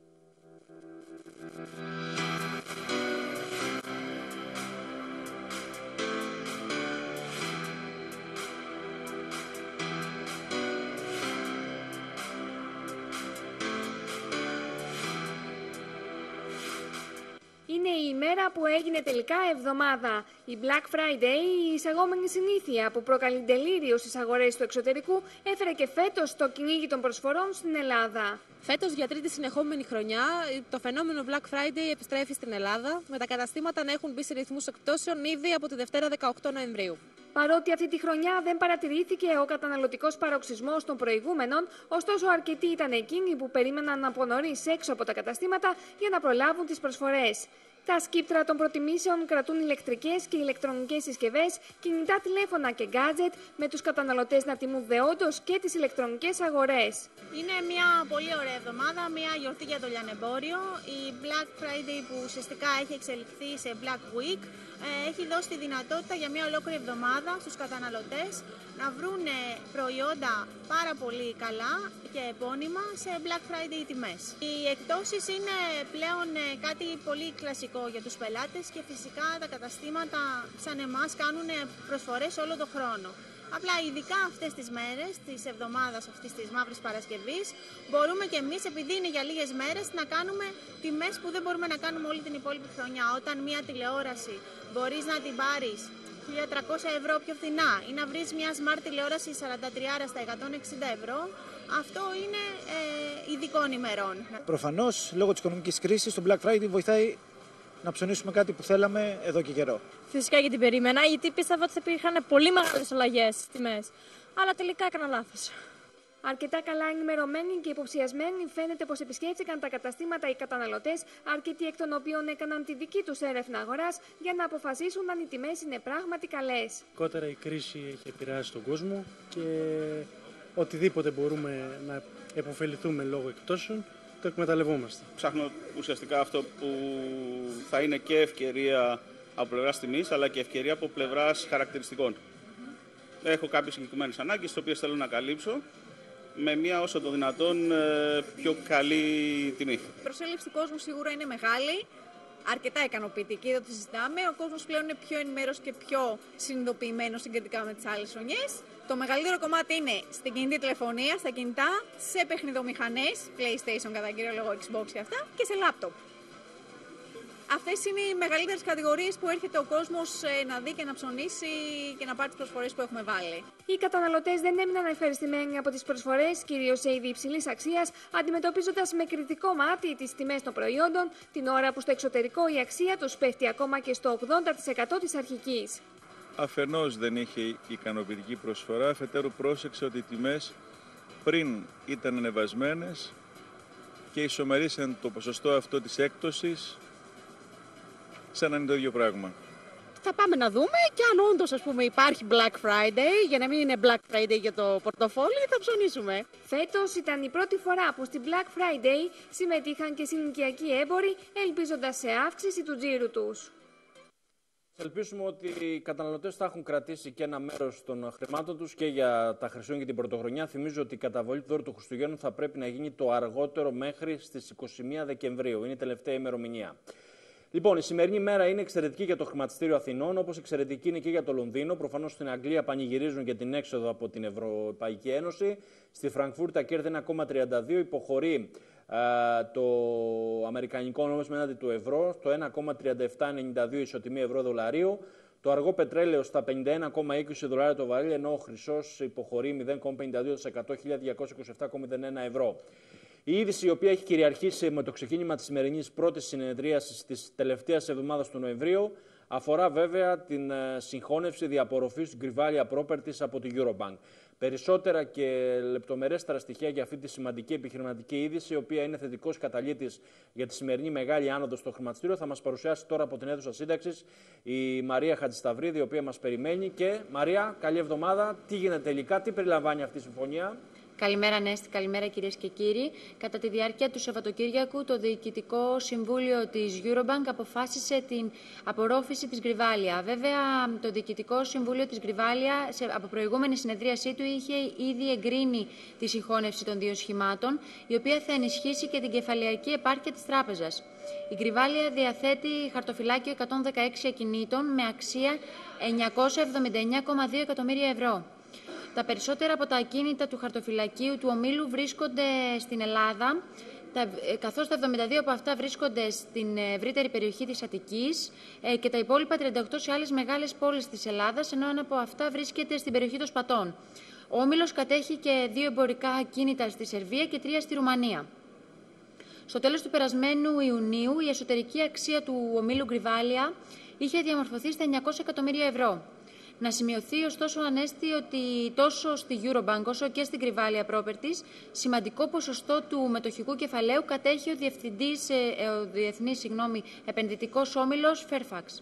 Είναι η ημέρα που έγινε τελικά εβδομάδα. Η Black Friday, η εισαγόμενη συνήθεια που προκαλεί τελείριο στις αγορές του εξωτερικού, έφερε και φέτος το κυνήγι των προσφορών στην Ελλάδα. Φέτος, για τρίτη συνεχόμενη χρονιά, το φαινόμενο Black Friday επιστρέφει στην Ελλάδα, με τα καταστήματα να έχουν μπει σε ρυθμούς εκπτώσεων ήδη από τη Δευτέρα δεκαοκτώ Νοεμβρίου. Παρότι αυτή τη χρονιά δεν παρατηρήθηκε ο καταναλωτικός παροξισμός των προηγούμενων, ωστόσο αρκετοί ήταν εκείνοι που περίμεναν από νωρίς έξω από τα καταστήματα για να προλάβουν τις προσφορές. Τα σκύπτρα των προτιμήσεων κρατούν ηλεκτρικές και ηλεκτρονικές συσκευές, κινητά τηλέφωνα και γκάτζετ, με τους καταναλωτές να τιμούν δεόντως και τις ηλεκτρονικές αγορές. Είναι μια πολύ ωραία εβδομάδα, μια γιορτή για το λιανεμπόριο. Η Black Friday που ουσιαστικά έχει εξελιχθεί σε Black Week έχει δώσει τη δυνατότητα για μια ολόκληρη εβδομάδα στους καταναλωτές να βρουν προϊόντα πάρα πολύ καλά και επώνυμα σε Black Friday τιμές. Οι εκπτώσεις είναι πλέον κάτι πολύ κλασικό για τους πελάτες και φυσικά τα καταστήματα σαν εμάς κάνουν προσφορές όλο τον χρόνο. Απλά ειδικά αυτές τις μέρες, της εβδομάδας αυτής της Μαύρης Παρασκευής, μπορούμε και εμείς, επειδή είναι για λίγες μέρες, να κάνουμε τιμές που δεν μπορούμε να κάνουμε όλη την υπόλοιπη χρονιά. Όταν μια τηλεόραση μπορείς να την πάρεις χίλια τριακόσια ευρώ πιο φθηνά ή να βρεις μια smart τηλεόραση σαράντα τρία στα εκατόν εξήντα ευρώ, αυτό είναι ε, ειδικών ημερών. Προφανώς, λόγω της οικονομικής κρίσης, το Black Friday βοηθάει να ψωνίσουμε κάτι που θέλαμε εδώ και καιρό. Φυσικά και την περίμενα, γιατί πίστευα ότι θα υπήρχαν πολύ μεγάλες αλλαγές στις τιμές. Αλλά τελικά έκανα λάθος. Αρκετά καλά ενημερωμένοι και υποψιασμένοι φαίνεται πως επισκέφθηκαν τα καταστήματα οι καταναλωτές, αρκετοί εκ των οποίων έκαναν τη δική τους έρευνα αγοράς για να αποφασίσουν αν οι τιμές είναι πράγματι καλές. Γενικότερα η κρίση έχει επηρεάσει τον κόσμο και οτιδήποτε μπορούμε να επωφεληθούμε λόγω εκπτώσεων, το εκμεταλλευόμαστε. Ψάχνω ουσιαστικά αυτό που θα είναι και ευκαιρία από πλευράς τιμής, αλλά και ευκαιρία από πλευράς χαρακτηριστικών. Έχω κάποιες συγκεκριμένες ανάγκες, τις οποίες θέλω να καλύψω με μια όσο το δυνατόν πιο καλή τιμή. Η προσέλευση του κόσμου σίγουρα είναι μεγάλη, αρκετά ικανοποιητική, δεν το συζητάμε. Ο κόσμος πλέον είναι πιο ενημέρος και πιο συνειδητοποιημένος συγκριτικά με τις άλλες χρονιές. Το μεγαλύτερο κομμάτι είναι στην κινητή τηλεφωνία, στα κινητά, σε παιχνιδομηχανές, PlayStation κατά κύριο λόγο, Xbox και αυτά, και σε laptop. Αυτές είναι οι μεγαλύτερες κατηγορίες που έρχεται ο κόσμος να δει και να ψωνίσει και να πάρει τις προσφορές που έχουμε βάλει. Οι καταναλωτές δεν έμειναν ευχαριστημένοι από τις προσφορές, κυρίως σε είδη υψηλής αξίας, αντιμετωπίζοντας με κριτικό μάτι τις τιμές των προϊόντων, την ώρα που στο εξωτερικό η αξία τους πέφτει ακόμα και στο ογδόντα τοις εκατό της αρχικής. Αφενός δεν είχε ικανοποιητική προσφορά, αφετέρου πρόσεξε ότι οι τιμές πριν ήταν ανεβασμένες και ισομερίσαν το ποσοστό αυτό της έκπτωσης σαν να είναι το ίδιο πράγμα. Θα πάμε να δούμε και αν όντως, ας πούμε, υπάρχει Black Friday, για να μην είναι Black Friday για το πορτοφόλι, θα ψωνίσουμε. Φέτος ήταν η πρώτη φορά που στην Black Friday συμμετείχαν και συνοικιακοί έμποροι, ελπίζοντας σε αύξηση του τζίρου τους. Ελπίζουμε ότι οι καταναλωτές θα έχουν κρατήσει και ένα μέρος των χρημάτων τους και για τα Χριστούγεννα και την Πρωτοχρονιά. Θυμίζω ότι η καταβολή του δώρου του Χριστουγέννου θα πρέπει να γίνει το αργότερο μέχρι στις είκοσι μία Δεκεμβρίου. Είναι η τελευταία ημερομηνία. Λοιπόν, η σημερινή μέρα είναι εξαιρετική για το χρηματιστήριο Αθηνών, όπως εξαιρετική είναι και για το Λονδίνο. Προφανώς στην Αγγλία πανηγυρίζουν για την έξοδο από την Ευρωπαϊκή Ένωση. Στη Φραγκφούρτη τα κέρδη ένα κόμμα τριάντα δύο, υποχωρεί α, το αμερικανικό νόμισμα έναντι του ευρώ στο ένα κόμμα τριάντα επτά ενενήντα δύο ισοτιμία ευρώ-δολαρίου. Το αργό πετρέλαιο στα πενήντα ένα κόμμα είκοσι δολάρια το βαρέλι, ενώ ο χρυσός υποχωρεί μηδέν κόμμα πενήντα δύο τοις εκατό, χίλια διακόσια είκοσι επτά κόμμα μηδέν ένα ευρώ. Η είδηση η οποία έχει κυριαρχήσει με το ξεκίνημα της σημερινής πρώτης συνεδρίασης της τελευταίας εβδομάδας του Νοεμβρίου Αφορά βέβαια την συγχώνευση διαπορροφής του Grivalia Properties από την Eurobank. Περισσότερα και λεπτομερέστερα στοιχεία για αυτή τη σημαντική επιχειρηματική είδηση, η οποία είναι θετικός καταλήτης για τη σημερινή μεγάλη άνοδο στο χρηματιστήριο, θα μας παρουσιάσει τώρα από την αίθουσα σύνταξης η Μαρία Χατζησταυρίδη, η οποία μας περιμένει. Και Μαρία, καλή εβδομάδα. Τι γίνεται τελικά, τι περιλαμβάνει αυτή η συμφωνία? Καλημέρα Νέστη, καλημέρα κυρίες και κύριοι. Κατά τη διάρκεια του Σαββατοκύριακου, το Διοικητικό Συμβούλιο της Eurobank αποφάσισε την απορρόφηση της Grivalia. Βέβαια, το Διοικητικό Συμβούλιο της Grivalia, σε, από προηγούμενη συνεδρίασή του, είχε ήδη εγκρίνει τη συγχώνευση των δύο σχημάτων, η οποία θα ενισχύσει και την κεφαλαιακή επάρκεια της τράπεζας. Η Grivalia διαθέτει χαρτοφυλάκιο εκατόν δεκαέξι ακινήτων με αξία εννιακόσια εβδομήντα εννέα κόμμα δύο εκατομμύρια ευρώ. Τα περισσότερα από τα ακίνητα του χαρτοφυλακίου του ομίλου βρίσκονται στην Ελλάδα, καθώς τα εβδομήντα δύο από αυτά βρίσκονται στην ευρύτερη περιοχή της Αττικής και τα υπόλοιπα τριάντα οκτώ σε άλλες μεγάλες πόλεις της Ελλάδας, ενώ ένα από αυτά βρίσκεται στην περιοχή των Σπατών. Ο όμιλος κατέχει και δύο εμπορικά ακίνητα στη Σερβία και τρία στη Ρουμανία. Στο τέλος του περασμένου Ιουνίου, η εσωτερική αξία του ομίλου Grivalia είχε διαμορφωθεί στα εννιακόσια εκατομμύρια ευρώ. Να σημειωθεί ωστόσο, Ανέστη, ότι τόσο στη Eurobank όσο και στην Grivalia Properties σημαντικό ποσοστό του μετοχικού κεφαλαίου κατέχει ο, διευθυντής, ο διεθνής συγγνώμη, επενδυτικός όμιλος Fairfax.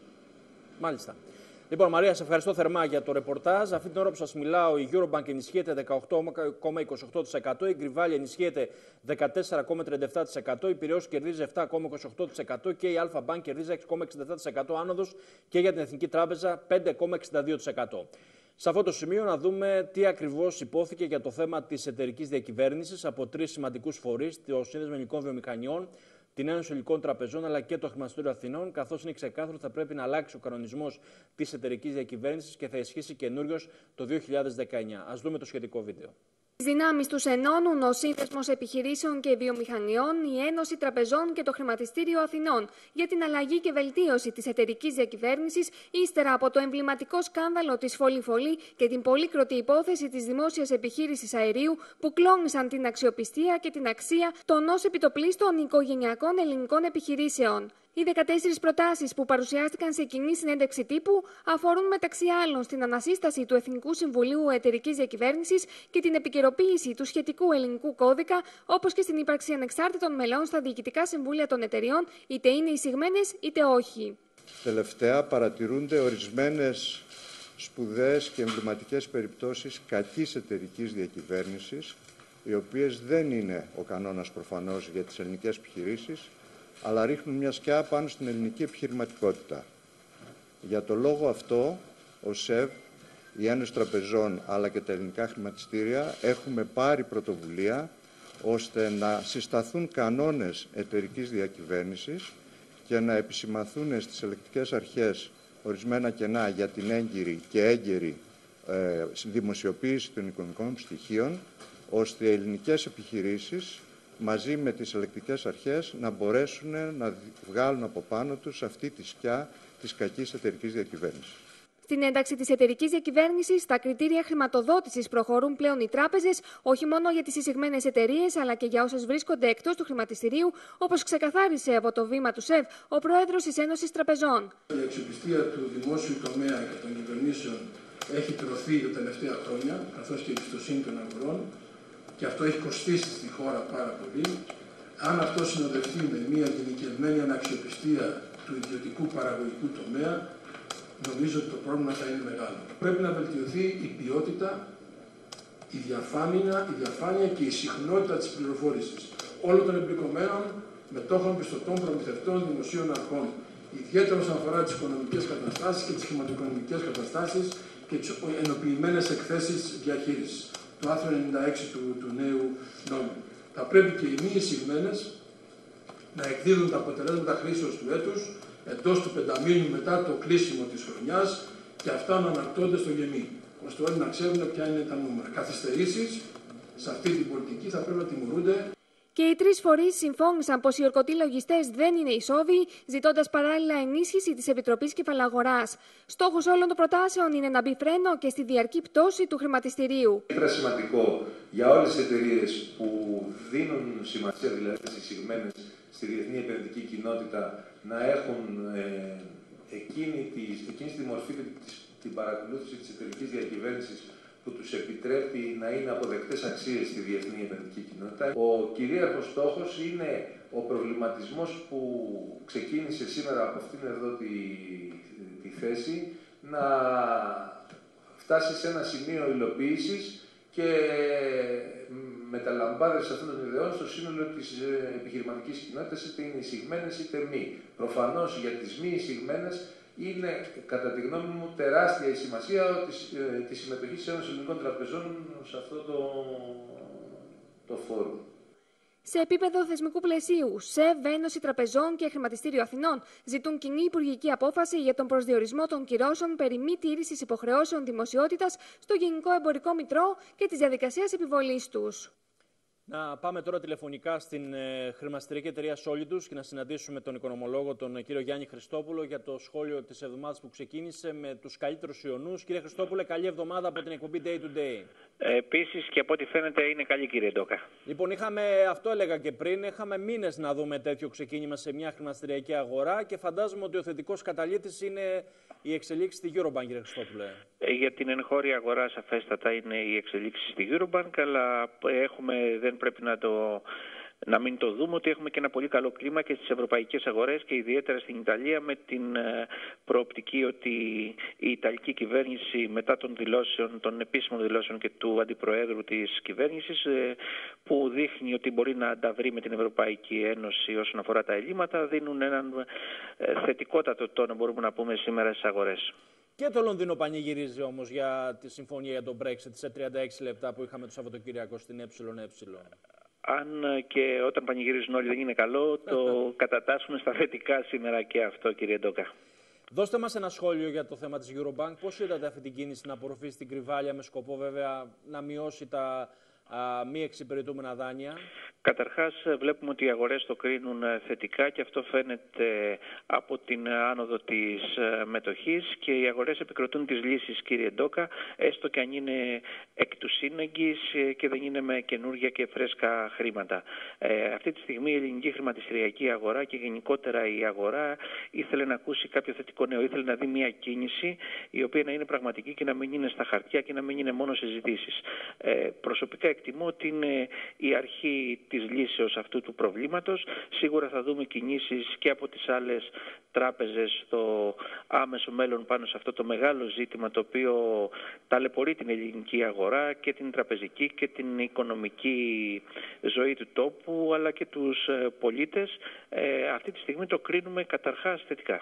Μάλιστα. Λοιπόν, Μαρία, σε ευχαριστώ θερμά για το ρεπορτάζ. Αυτή την ώρα που σας μιλάω, η Eurobank ενισχύεται δεκαοκτώ κόμμα είκοσι οκτώ τοις εκατό, η Grivalia ενισχύεται δεκατέσσερα κόμμα τριάντα επτά τοις εκατό, η Πειραιώς κερδίζει επτά κόμμα είκοσι οκτώ τοις εκατό και η Alpha Bank κερδίζει έξι κόμμα εξήντα επτά τοις εκατό, άνοδος και για την Εθνική Τράπεζα πέντε κόμμα εξήντα δύο τοις εκατό. Σε αυτό το σημείο να δούμε τι ακριβώς υπόθηκε για το θέμα της εταιρικής διακυβέρνησης από τρεις σημαντικούς φορείς, το Σύνδεσμο Ελληνικών Βιομηχανιών, την Ένωση Ελληνικών Τραπεζών αλλά και το Χρηματιστήριο Αθηνών, καθώς είναι ξεκάθαρο ότι θα πρέπει να αλλάξει ο κανονισμός της εταιρικής διακυβέρνησης και θα ισχύσει καινούριος το δύο χιλιάδες δεκαεννιά. Ας δούμε το σχετικό βίντεο. Τις δυνάμεις τους ενώνουν ο Σύνδεσμος Επιχειρήσεων και Βιομηχανιών, η Ένωση Τραπεζών και το Χρηματιστήριο Αθηνών για την αλλαγή και βελτίωση της εταιρικής διακυβέρνησης ύστερα από το εμβληματικό σκάνδαλο της Φολυφολή και την πολύκροτη υπόθεση της δημόσιας επιχείρησης αερίου που κλώνησαν την αξιοπιστία και την αξία των ως επιτοπλίστων οικογενειακών ελληνικών επιχειρήσεων. Οι δεκατέσσερις προτάσεις που παρουσιάστηκαν σε κοινή συνέντευξη τύπου αφορούν μεταξύ άλλων στην ανασύσταση του Εθνικού Συμβουλίου Εταιρικής Διακυβέρνησης και την επικαιροποίηση του σχετικού ελληνικού κώδικα, όπως και στην ύπαρξη ανεξάρτητων μελών στα διοικητικά συμβούλια των εταιριών, είτε είναι εισηγμένες είτε όχι. Τελευταία παρατηρούνται ορισμένες σπουδαίες και εμβληματικές περιπτώσεις κακής εταιρικής διακυβέρνησης, οι οποίες δεν είναι ο κανόνας προφανώς για τις ελληνικές επιχειρήσεις, αλλά ρίχνουν μια σκιά πάνω στην ελληνική επιχειρηματικότητα. Για το λόγο αυτό, ο ΣΕΒ, η Ένωση Τραπεζών, αλλά και τα ελληνικά χρηματιστήρια έχουμε πάρει πρωτοβουλία ώστε να συσταθούν κανόνες εταιρικής διακυβέρνησης και να επισημαθούν στις ελεκτικές αρχές ορισμένα κενά για την έγκυρη και έγκαιρη ε, δημοσιοποίηση των οικονομικών στοιχείων, ώστε οι ελληνικές επιχειρήσεις μαζί με τις ελεκτικές αρχές να μπορέσουν να βγάλουν από πάνω τους αυτή τη σκιά της κακής εταιρικής διακυβέρνησης. Στην ένταξη της εταιρικής διακυβέρνησης, στα κριτήρια χρηματοδότησης προχωρούν πλέον οι τράπεζες, όχι μόνο για τις εισηγμένες εταιρείες, αλλά και για όσες βρίσκονται εκτός του χρηματιστηρίου, όπως ξεκαθάρισε από το βήμα του ΣΕΒ ο πρόεδρος της Ένωσης Τραπεζών. Η αξιοπιστία του δημόσιου τομέα και των κυβερνήσεων έχει τρωθεί τα τελευταία χρόνια, καθώς και η εμπιστοσύνη των αγορών. Και αυτό έχει κοστίσει στη χώρα πάρα πολύ. Αν αυτό συνοδευτεί με μια γενικευμένη αναξιοπιστία του ιδιωτικού παραγωγικού τομέα, νομίζω ότι το πρόβλημα θα είναι μεγάλο. Πρέπει να βελτιωθεί η ποιότητα, η διαφάνεια, η διαφάνεια και η συχνότητα της πληροφόρησης όλων των εμπλεκομένων μετόχων, πιστωτών, προμηθευτών, δημοσίων αρχών. Ιδιαίτερα όσον αφορά τις οικονομικές καταστάσεις και τις χρηματοοικονομικές καταστάσεις και τις ενοποιημένες εκθέσεις διαχείρισης. Το άρθρο ενενήντα έξι του, του νέου νόμου. Θα πρέπει και οι μη εισηγμένες να εκδίδουν τα αποτελέσματα χρήσεως του έτους εντός του πενταμήνου μετά το κλείσιμο της χρονιάς και αυτά να αναρτώνται στο γεμί, ώστε όλοι να ξέρουν ποια είναι τα νούμερα. Καθυστερήσεις σε αυτή την πολιτική θα πρέπει να τιμωρούνται. Και οι τρεις φορείς συμφώνησαν πως οι ορκωτοί λογιστές δεν είναι ισόβιοι, ζητώντας παράλληλα ενίσχυση της Επιτροπής Κεφαλαγοράς. Στόχος όλων των προτάσεων είναι να μπει φρένο και στη διαρκή πτώση του χρηματιστηρίου. Είναι σημαντικό για όλες τις εταιρείες που δίνουν σημασία, δηλαδή στις εισηγμένες στη διεθνή επενδυτική κοινότητα, να έχουν ε, εκείνη, της, εκείνη τη μορφή της, την παρακολούθηση της εταιρικής διακυβέρνησης που τους επιτρέπει να είναι αποδεκτές αξίες στη διεθνή επενδυτική κοινότητα. Ο κυρίαρχος στόχος είναι ο προβληματισμός που ξεκίνησε σήμερα από αυτήν εδώ τη, τη θέση να φτάσει σε ένα σημείο υλοποίησης και μεταλαμπάδευση αυτών των ιδεών στο σύνολο της επιχειρηματικής κοινότητας, είτε είναι εισηγμένες είτε μη. Προφανώς για τις μη εισηγμένες είναι, κατά τη γνώμη μου, τεράστια η σημασία της, ε, της συμμετοχής της Ένωσης Ελληνικών Τραπεζών σε αυτό το, το φόρουμ. Σε επίπεδο θεσμικού πλαισίου, ΣΕΒ, Ένωση Τραπεζών και Χρηματιστήριο Αθηνών ζητούν κοινή υπουργική απόφαση για τον προσδιορισμό των κυρώσεων περί μη τήρησης υποχρεώσεων δημοσιότητας στο Γενικό Εμπορικό Μητρό και της διαδικασίας επιβολής τους. Να πάμε τώρα τηλεφωνικά στην ε, χρηματιστηριακή εταιρεία Solidus και να συναντήσουμε τον οικονομολόγο, τον κύριο Γιάννη Χριστόπουλο, για το σχόλιο της εβδομάδας που ξεκίνησε με τους καλύτερους ιονούς. Κύριε Χριστόπουλε, καλή εβδομάδα από την εκπομπή Day to Day. Ε, επίσης και από ό,τι φαίνεται είναι καλή, κύριε Ντόκα. Λοιπόν, είχαμε, αυτό έλεγα και πριν, είχαμε μήνες να δούμε τέτοιο ξεκίνημα σε μια χρηματιστηριακή αγορά και φαντάζομαι ότι ο θετικός καταλήτης είναι η εξελίξη στη Eurobank, κύριε Χριστόπουλε. Ε, για την εγχώρια αγορά σαφέστατα είναι η εξελίξη στη Eurobank, αλλά έχουμε, δεν πρέπει να το... να μην το δούμε ότι έχουμε και ένα πολύ καλό κλίμα και στις ευρωπαϊκές αγορές και ιδιαίτερα στην Ιταλία, με την προοπτική ότι η Ιταλική κυβέρνηση μετά των δηλώσεων, των επίσημων δηλώσεων και του Αντιπροέδρου της κυβέρνησης, που δείχνει ότι μπορεί να ανταβρεί με την Ευρωπαϊκή Ένωση όσον αφορά τα ελλείμματα, δίνουν έναν θετικότατο τόνο, μπορούμε να πούμε, σήμερα στις αγορές. Και το Λονδίνο πανηγυρίζει όμως για τη συμφωνία για τον Brexit σε τριάντα έξι λεπτά που είχαμε το Σαββατοκύριακο στην ΕΕ. Αν και όταν πανηγυρίζουν όλοι δεν είναι καλό, το κατατάσσουμε στα θετικά σήμερα και αυτό, κύριε Ντόκα. Δώστε μας ένα σχόλιο για το θέμα της Eurobank. Πώς είδατε αυτή την κίνηση να απορροφήσει την κρυβάλια με σκοπό βέβαια να μειώσει τα α, μη εξυπηρετούμενα δάνεια? Καταρχάς βλέπουμε ότι οι αγορές το κρίνουν θετικά και αυτό φαίνεται από την άνοδο της μετοχής και οι αγορές επικροτούν τις λύσεις, κύριε Ντόκα, έστω και αν είναι εκ του σύνεγγυς και δεν είναι με καινούργια και φρέσκα χρήματα. Ε, αυτή τη στιγμή η ελληνική χρηματιστηριακή αγορά και γενικότερα η αγορά ήθελε να ακούσει κάποιο θετικό νέο, ήθελε να δει μια κίνηση η οποία να είναι πραγματική και να μην είναι στα χαρτιά και να μην είναι μόνο συζητήσεις. Ε, προσωπικά εκτιμώ ότι είναι η αρχή της λύσεως αυτού του προβλήματος. Σίγουρα θα δούμε κινήσεις και από τις άλλες τράπεζες στο άμεσο μέλλον πάνω σε αυτό το μεγάλο ζήτημα το οποίο ταλαιπωρεί την ελληνική αγορά και την τραπεζική και την οικονομική ζωή του τόπου αλλά και τους πολίτες. Ε, αυτή τη στιγμή το κρίνουμε καταρχάς θετικά.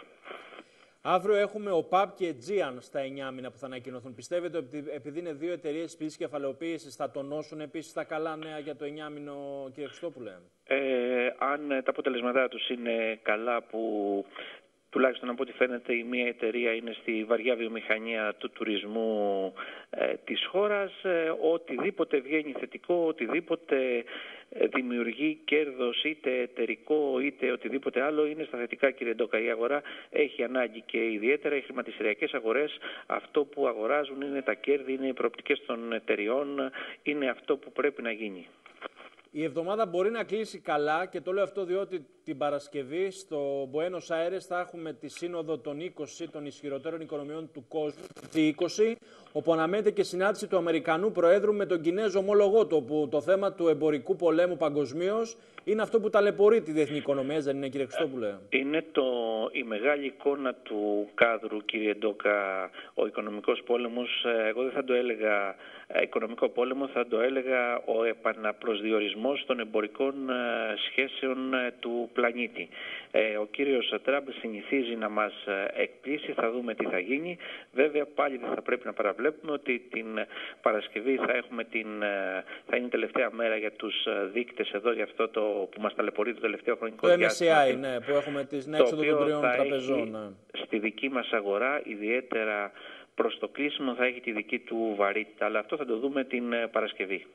Αύριο έχουμε ο ΠΑΠ και Aegean στα εννιά μήνα που θα ανακοινωθούν. Πιστεύετε ότι επειδή είναι δύο εταιρείες υψηλής κεφαλαιοποίησης θα τονώσουν επίσης τα καλά νέα για το εννιά μήνο, κύριε Χριστόπουλε? Ε, αν τα αποτελεσματά τους είναι καλά, που τουλάχιστον από ό,τι φαίνεται η μία εταιρεία είναι στη βαριά βιομηχανία του τουρισμού ε, της χώρας, ε, οτιδήποτε βγαίνει θετικό, οτιδήποτε ε, δημιουργεί κέρδος είτε εταιρικό είτε οτιδήποτε άλλο είναι στα θετικά, κύριε Ντόκα. Η αγορά έχει ανάγκη και ιδιαίτερα οι χρηματιστηριακές αγορές αυτό που αγοράζουν είναι τα κέρδη, είναι οι προοπτικές των εταιριών, είναι αυτό που πρέπει να γίνει. Η εβδομάδα μπορεί να κλείσει καλά και το λέω αυτό διότι την Παρασκευή στο Buenos Aires θα έχουμε τη σύνοδο των είκοσι των ισχυρότερων οικονομιών του κόσμου, τη είκοσι, όπου αναμένεται και συνάντηση του Αμερικανού Προέδρου με τον Κινέζο ομόλογό του, όπου το θέμα του εμπορικού πολέμου παγκοσμίως είναι αυτό που ταλαιπωρεί τη διεθνή οικονομία, δεν είναι, κύριε Χριστόπουλε? Είναι το, η μεγάλη εικόνα του κάδρου, κύριε Ντόκα, ο οικονομικός πόλεμος. Εγώ δεν θα το έλεγα οικονομικό πόλεμο, θα το έλεγα ο επαναπροσδιορισμός των εμπορικών σχέσεων του πλανήτη. Ο κύριος Τραμπ συνηθίζει να μας εκπλήσει, θα δούμε τι θα γίνει. Βέβαια πάλι δεν θα πρέπει να παραβλέπουμε ότι την Παρασκευή θα, έχουμε την, θα είναι η τελευταία μέρα για τους δείκτες εδώ, για αυτό το που μας ταλαιπωρεί το τελευταίο χρονικό το διάστημα. Το εμ ες σι άι, ναι, που έχουμε την έξοδο των τριών τραπεζών. Ναι. Στη δική μας αγορά, ιδιαίτερα προς το κλείσιμο, θα έχει τη δική του βαρύτητα, αλλά αυτό θα το δούμε την Παρασκευή.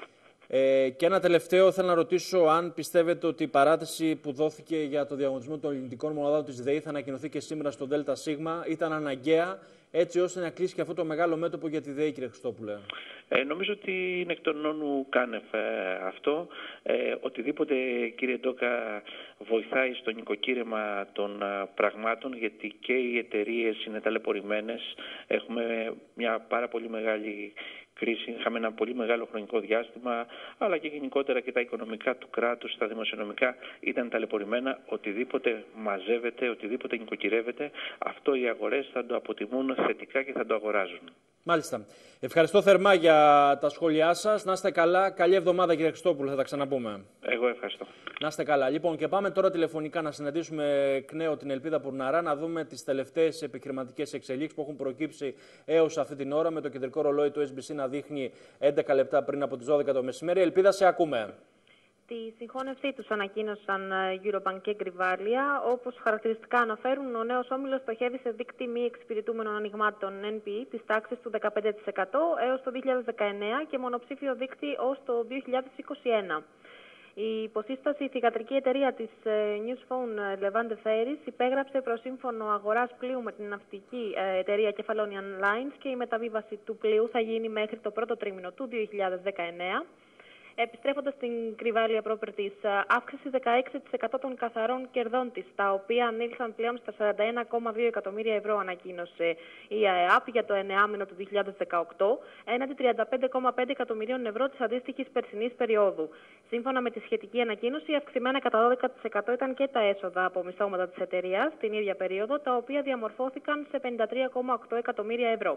Ε, και ένα τελευταίο, θέλω να ρωτήσω αν πιστεύετε ότι η παράταση που δόθηκε για το διαγωνισμό των ελληνικών μονάδων της ΔΕΗ θα ανακοινωθεί και σήμερα στο ΔΣ ήταν αναγκαία, έτσι ώστε να κλείσει και αυτό το μεγάλο μέτωπο για τη ΔΕΗ, κύριε Χριστόπουλε? Ε, νομίζω ότι είναι εκ των νόνου κάνευ ε, αυτό. Ε, οτιδήποτε, κύριε Ντόκα, βοηθάει στο νοικοκύρεμα των ε, πραγμάτων, γιατί και οι εταιρείες είναι ταλαιπωρημένες. Έχουμε μια πάρα πολύ μεγάλη κρίση, είχαμε ένα πολύ μεγάλο χρονικό διάστημα, αλλά και γενικότερα και τα οικονομικά του κράτους, τα δημοσιονομικά ήταν ταλαιπωρημένα. Οτιδήποτε μαζεύεται, οτιδήποτε νοικοκυρεύεται, αυτό οι αγορές θα το αποτιμούν θετικά και θα το αγοράζουν. Μάλιστα. Ευχαριστώ θερμά για τα σχόλιά σας. Να είστε καλά. Καλή εβδομάδα, κύριε Χριστόπουλο. Θα τα ξαναπούμε. Εγώ ευχαριστώ. Να είστε καλά. Λοιπόν, και πάμε τώρα τηλεφωνικά να συναντήσουμε εκ νέου την Ελπίδα Πουρναρά, να δούμε τις τελευταίες επιχειρηματικές εξελίξεις που έχουν προκύψει έως αυτή την ώρα, με το κεντρικό ρολόι του ες μπι σι να δείχνει έντεκα λεπτά πριν από τις δώδεκα το μεσημέρι. Ελπίδα, σε ακούμε. Τη συγχώνευσή τους ανακοίνωσαν Eurobank και Grivalia. Όπως χαρακτηριστικά αναφέρουν, ο νέος όμιλος στοχεύει σε δείκτη μη εξυπηρετούμενων ανοιγμάτων εν πι ι της τάξης του δεκαπέντε τοις εκατό έως το δύο χιλιάδες δεκαεννέα και μονοψήφιο δείκτη ως το δύο χιλιάδες είκοσι ένα. Η υποσύσταση θυγατρική εταιρεία της Newsphone Levante Ferries υπέγραψε προσύμφωνο αγοράς πλοίου με την ναυτική εταιρεία Kefalonian Lines και η μεταβίβαση του πλοίου θα γίνει μέχρι το πρώτο τρίμηνο του δύο χιλιάδες δεκαεννέα. Επιστρέφοντας στην Grivalia Properties, αύξηση δεκαέξι τοις εκατό των καθαρών κερδών της, τα οποία ανήλθαν πλέον στα σαράντα ένα κόμμα δύο εκατομμύρια ευρώ, ανακοίνωσε η ΑΕΑΠ για το εννεάμηνο του δύο χιλιάδες δεκαοκτώ, έναντι τριάντα πέντε κόμμα πέντε εκατομμυρίων ευρώ της αντίστοιχης περσινής περίοδου. Σύμφωνα με τη σχετική ανακοίνωση, αυξημένα κατά δώδεκα τοις εκατό ήταν και τα έσοδα από μισθώματα της εταιρείας την ίδια περίοδο, τα οποία διαμορφώθηκαν σε πενήντα τρία κόμμα οκτώ εκατομμύρια ευρώ.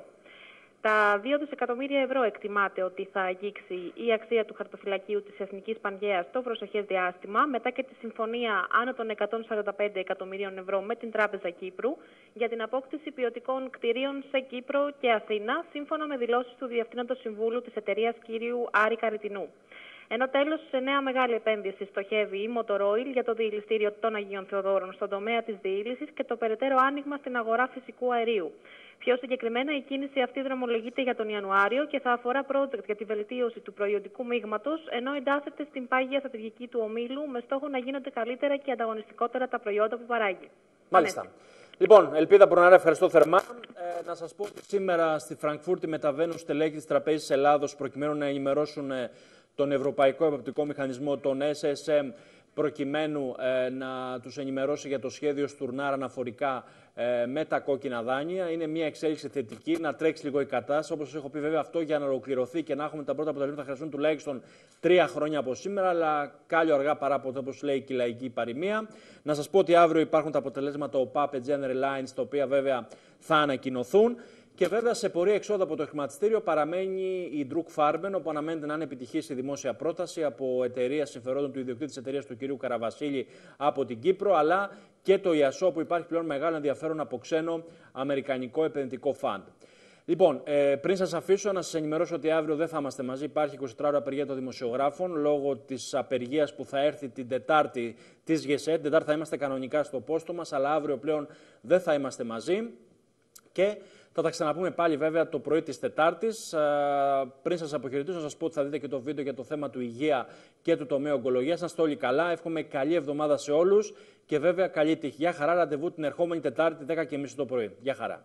Τα δύο δισεκατομμύρια ευρώ εκτιμάται ότι θα αγγίξει η αξία του χαρτοφυλακίου της Εθνικής Πανγέας το προσεχές διάστημα, μετά και τη συμφωνία άνω των εκατόν σαράντα πέντε εκατομμυρίων ευρώ με την Τράπεζα Κύπρου για την απόκτηση ποιοτικών κτηρίων σε Κύπρο και Αθήνα, σύμφωνα με δηλώσεις του Διευθύνοντος Συμβούλου της εταιρείας κ. Άρη Καριτινού. Ενώ τέλος, σε νέα μεγάλη επένδυση στοχεύει η Motoroil για το διηλιστήριο των Αγίων Θεοδόρων στον τομέα της διήλυσης και το περαιτέρω άνοιγμα στην αγορά φυσικού αερίου. Πιο συγκεκριμένα, η κίνηση αυτή δρομολογείται για τον Ιανουάριο και θα αφορά project για τη βελτίωση του προϊόντικου μείγματος, ενώ εντάσσεται στην πάγια στρατηγική του ομίλου με στόχο να γίνονται καλύτερα και ανταγωνιστικότερα τα προϊόντα που παράγει. Μάλιστα. Ανέστη. Λοιπόν, Ελπίδα Πουρναρά, ευχαριστώ θερμά. Ε, να σας πω ότι σήμερα στη Φραγκφούρτη μεταβαίνουν στελέχη της Τραπέζης Ελλάδος προκειμένου να ενημερώσουν ε, τον Ευρωπαϊκό Εποπτικό Μηχανισμό, τον ες ες εμ, προκειμένου ε, να τους ενημερώσει για το σχέδιο Στουρνάρ αναφορικά ε, με τα κόκκινα δάνεια. Είναι μια εξέλιξη θετική, να τρέξει λίγο η κατάσταση. Όπως σας έχω πει, βέβαια, αυτό για να ολοκληρωθεί και να έχουμε τα πρώτα αποτελέσματα θα χρειαστούν τουλάχιστον τρία χρόνια από σήμερα, αλλά κάλλιο αργά παρά ποτέ, όπως λέει και η λαϊκή παροιμία. Να σας πω ότι αύριο υπάρχουν τα αποτελέσματα ο παπ General Lines, τα οποία βέβαια θα ανακοινωθούν. Και βέβαια σε πορεία εξόδου από το χρηματιστήριο παραμένει η Druk Farben, όπου αναμένεται να είναι επιτυχής η δημόσια πρόταση από εταιρεία συμφερόντων του ιδιοκτήτη της εταιρείας του κ. Καραβασίλη από την Κύπρο, αλλά και το ΙΑΣΟ, που υπάρχει πλέον μεγάλο ενδιαφέρον από ξένο αμερικανικό επενδυτικό φαντ. Λοιπόν, ε, πριν σας αφήσω, να σας ενημερώσω ότι αύριο δεν θα είμαστε μαζί. Υπάρχει εικοσιτετράωρη απεργία των δημοσιογράφων λόγω της απεργίας που θα έρθει την Τετάρτη της ΓΕΣΕ. Την Τετάρτη θα είμαστε κανονικά στο πόστο μας, αλλά αύριο πλέον δεν θα είμαστε μαζί. Και θα τα ξαναπούμε πάλι βέβαια το πρωί της Τετάρτης. Πριν σας αποχαιρετήσω, να σας πω ότι θα δείτε και το βίντεο για το θέμα του υγεία και του τομέα ογκολογίας. Να είστε όλοι καλά. Εύχομαι καλή εβδομάδα σε όλους και βέβαια καλή τύχη. Γεια χαρά, ραντεβού την ερχόμενη Τετάρτη, δέκα και τριάντα το πρωί. Γεια χαρά.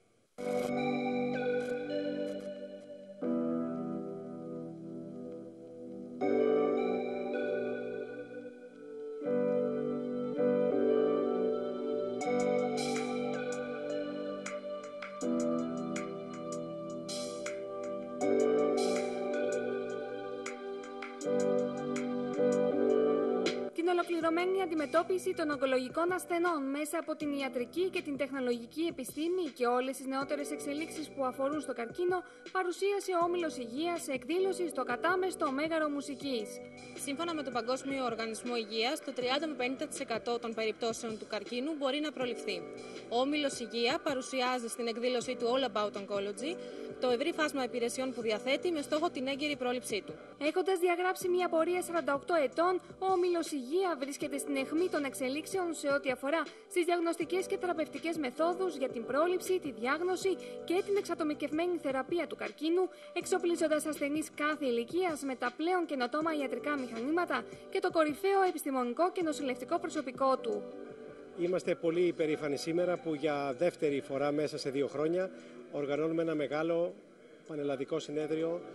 Ολοκληρωμένη αντιμετώπιση των ογκολογικών ασθενών μέσα από την ιατρική και την τεχνολογική επιστήμη και όλες τις νεότερες εξελίξεις που αφορούν στο καρκίνο, παρουσίασε ο Όμιλος Υγείας σε εκδήλωση στο Κατάμεστο Μέγαρο Μουσικής. Σύμφωνα με τον Παγκόσμιο Οργανισμό Υγείας, το τριάντα με πενήντα τοις εκατό των περιπτώσεων του καρκίνου μπορεί να προληφθεί. Ο Όμιλος Υγεία παρουσιάζει στην εκδήλωσή του All About Oncology το ευρύ φάσμα υπηρεσιών που διαθέτει με στόχο την έγκαιρη πρόληψή του. Έχοντας διαγράψει μια πορεία σαράντα οκτώ ετών, ο Όμιλος Υγεία βρίσκεται στην αιχμή των εξελίξεων σε ό,τι αφορά στις διαγνωστικές και θεραπευτικές μεθόδους για την πρόληψη, τη διάγνωση και την εξατομικευμένη θεραπεία του καρκίνου, εξοπλίζοντας ασθενείς κάθε ηλικίας με τα πλέον καινοτόμα ιατρικά μηχανήματα και το κορυφαίο επιστημονικό και νοσηλευτικό προσωπικό του. Είμαστε πολύ υπερήφανοι σήμερα που για δεύτερη φορά μέσα σε δύο χρόνια οργανώνουμε ένα μεγάλο πανελλαδικό συνέδριο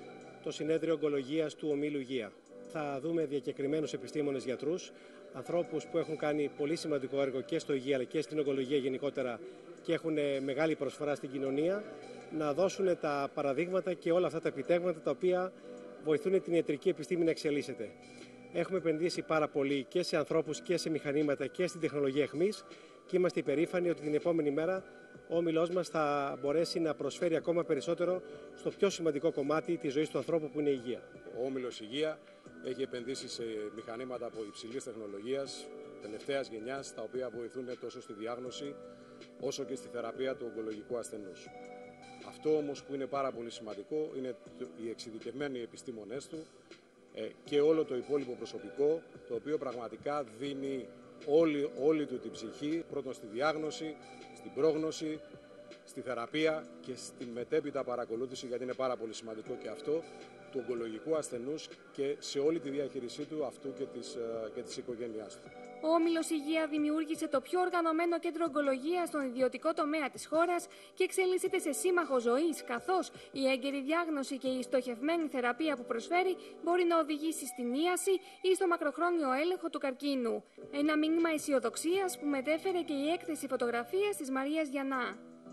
το συνέδριο ογκολογίας του ομίλου Υγεία. Θα δούμε διακεκριμένους επιστήμονες γιατρούς, ανθρώπους που έχουν κάνει πολύ σημαντικό έργο και στο υγεία αλλά και στην ογκολογία γενικότερα και έχουν μεγάλη προσφορά στην κοινωνία, να δώσουν τα παραδείγματα και όλα αυτά τα επιτεύγματα τα οποία βοηθούν την ιατρική επιστήμη να εξελίσσεται. Έχουμε επενδύσει πάρα πολύ και σε ανθρώπους και σε μηχανήματα και στην τεχνολογία εχμής και είμαστε υπερήφανοι ότι την επόμενη μέρα ο όμιλός μας θα μπορέσει να προσφέρει ακόμα περισσότερο στο πιο σημαντικό κομμάτι της ζωής του ανθρώπου που είναι η υγεία. Ο Όμιλος Υγεία έχει επενδύσει σε μηχανήματα από υψηλής τεχνολογίας, τελευταίας γενιάς, τα οποία βοηθούν τόσο στη διάγνωση όσο και στη θεραπεία του ογκολογικού ασθενούς. Αυτό όμως που είναι πάρα πολύ σημαντικό είναι οι εξειδικευμένοι επιστήμονές του και όλο το υπόλοιπο προσωπικό, το οποίο πραγματικά δίνει όλη, όλη του την ψυχή, πρώτον στη διάγνωση, στην πρόγνωση, στη θεραπεία και στη μετέπειτα παρακολούθηση, γιατί είναι πάρα πολύ σημαντικό και αυτό, του ογκολογικού ασθενούς και σε όλη τη διαχείρισή του αυτού και της, και της οικογένειάς του. Ο Όμιλος Υγεία δημιούργησε το πιο οργανωμένο κέντρο ογκολογίας στον ιδιωτικό τομέα της χώρας και εξελίσσεται σε σύμμαχο ζωής, καθώς η έγκαιρη διάγνωση και η στοχευμένη θεραπεία που προσφέρει μπορεί να οδηγήσει στην ίαση ή στο μακροχρόνιο έλεγχο του καρκίνου. Ένα μήνυμα αισιοδοξίας που μετέφερε και η έκθεση φωτογραφίας της Μαρίας Γιαννά.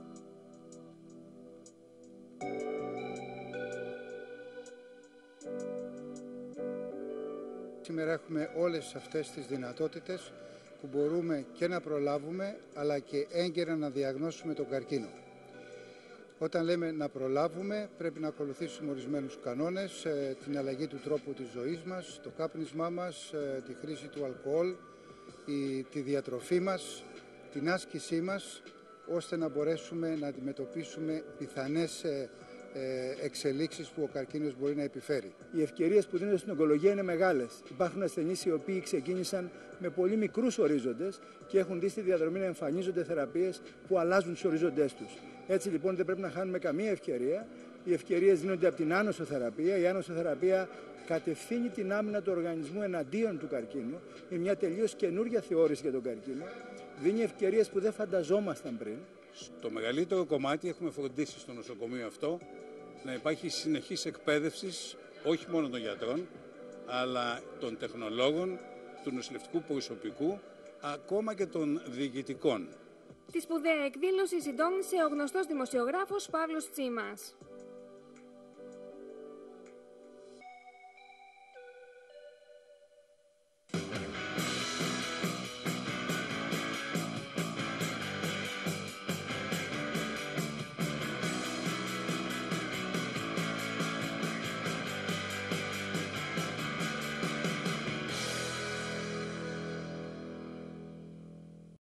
Σήμερα έχουμε όλες αυτές τις δυνατότητες που μπορούμε και να προλάβουμε αλλά και έγκαιρα να διαγνώσουμε τον καρκίνο. Όταν λέμε να προλάβουμε πρέπει να ακολουθήσουμε ορισμένους κανόνες, την αλλαγή του τρόπου της ζωής μας, το κάπνισμά μας, τη χρήση του αλκοόλ, τη διατροφή μας, την άσκησή μας, ώστε να μπορέσουμε να αντιμετωπίσουμε πιθανές εξελίξεις που ο καρκίνος μπορεί να επιφέρει. Οι ευκαιρίες που δίνονται στην ογκολογία είναι μεγάλες. Υπάρχουν ασθενείς οι οποίοι ξεκίνησαν με πολύ μικρούς ορίζοντες και έχουν δει στη διαδρομή να εμφανίζονται θεραπείες που αλλάζουν τους ορίζοντές τους. Έτσι λοιπόν δεν πρέπει να χάνουμε καμία ευκαιρία. Οι ευκαιρίες δίνονται από την άνοσοθεραπεία. Η άνοσοθεραπεία κατευθύνει την άμυνα του οργανισμού εναντίον του καρκίνου. Είναι μια τελείως καινούργια θεώρηση για τον καρκίνο. Δίνει ευκαιρίες που δεν φανταζόμασταν πριν. Στο μεγαλύτερο κομμάτι έχουμε φροντίσει στο νοσοκομείο αυτό να υπάρχει συνεχής εκπαίδευση όχι μόνο των γιατρών, αλλά των τεχνολόγων, του νοσηλευτικού προσωπικού, ακόμα και των διοικητικών. Τη σπουδαία εκδήλωση συντόνισε ο γνωστός δημοσιογράφος Παύλος Τσίμας.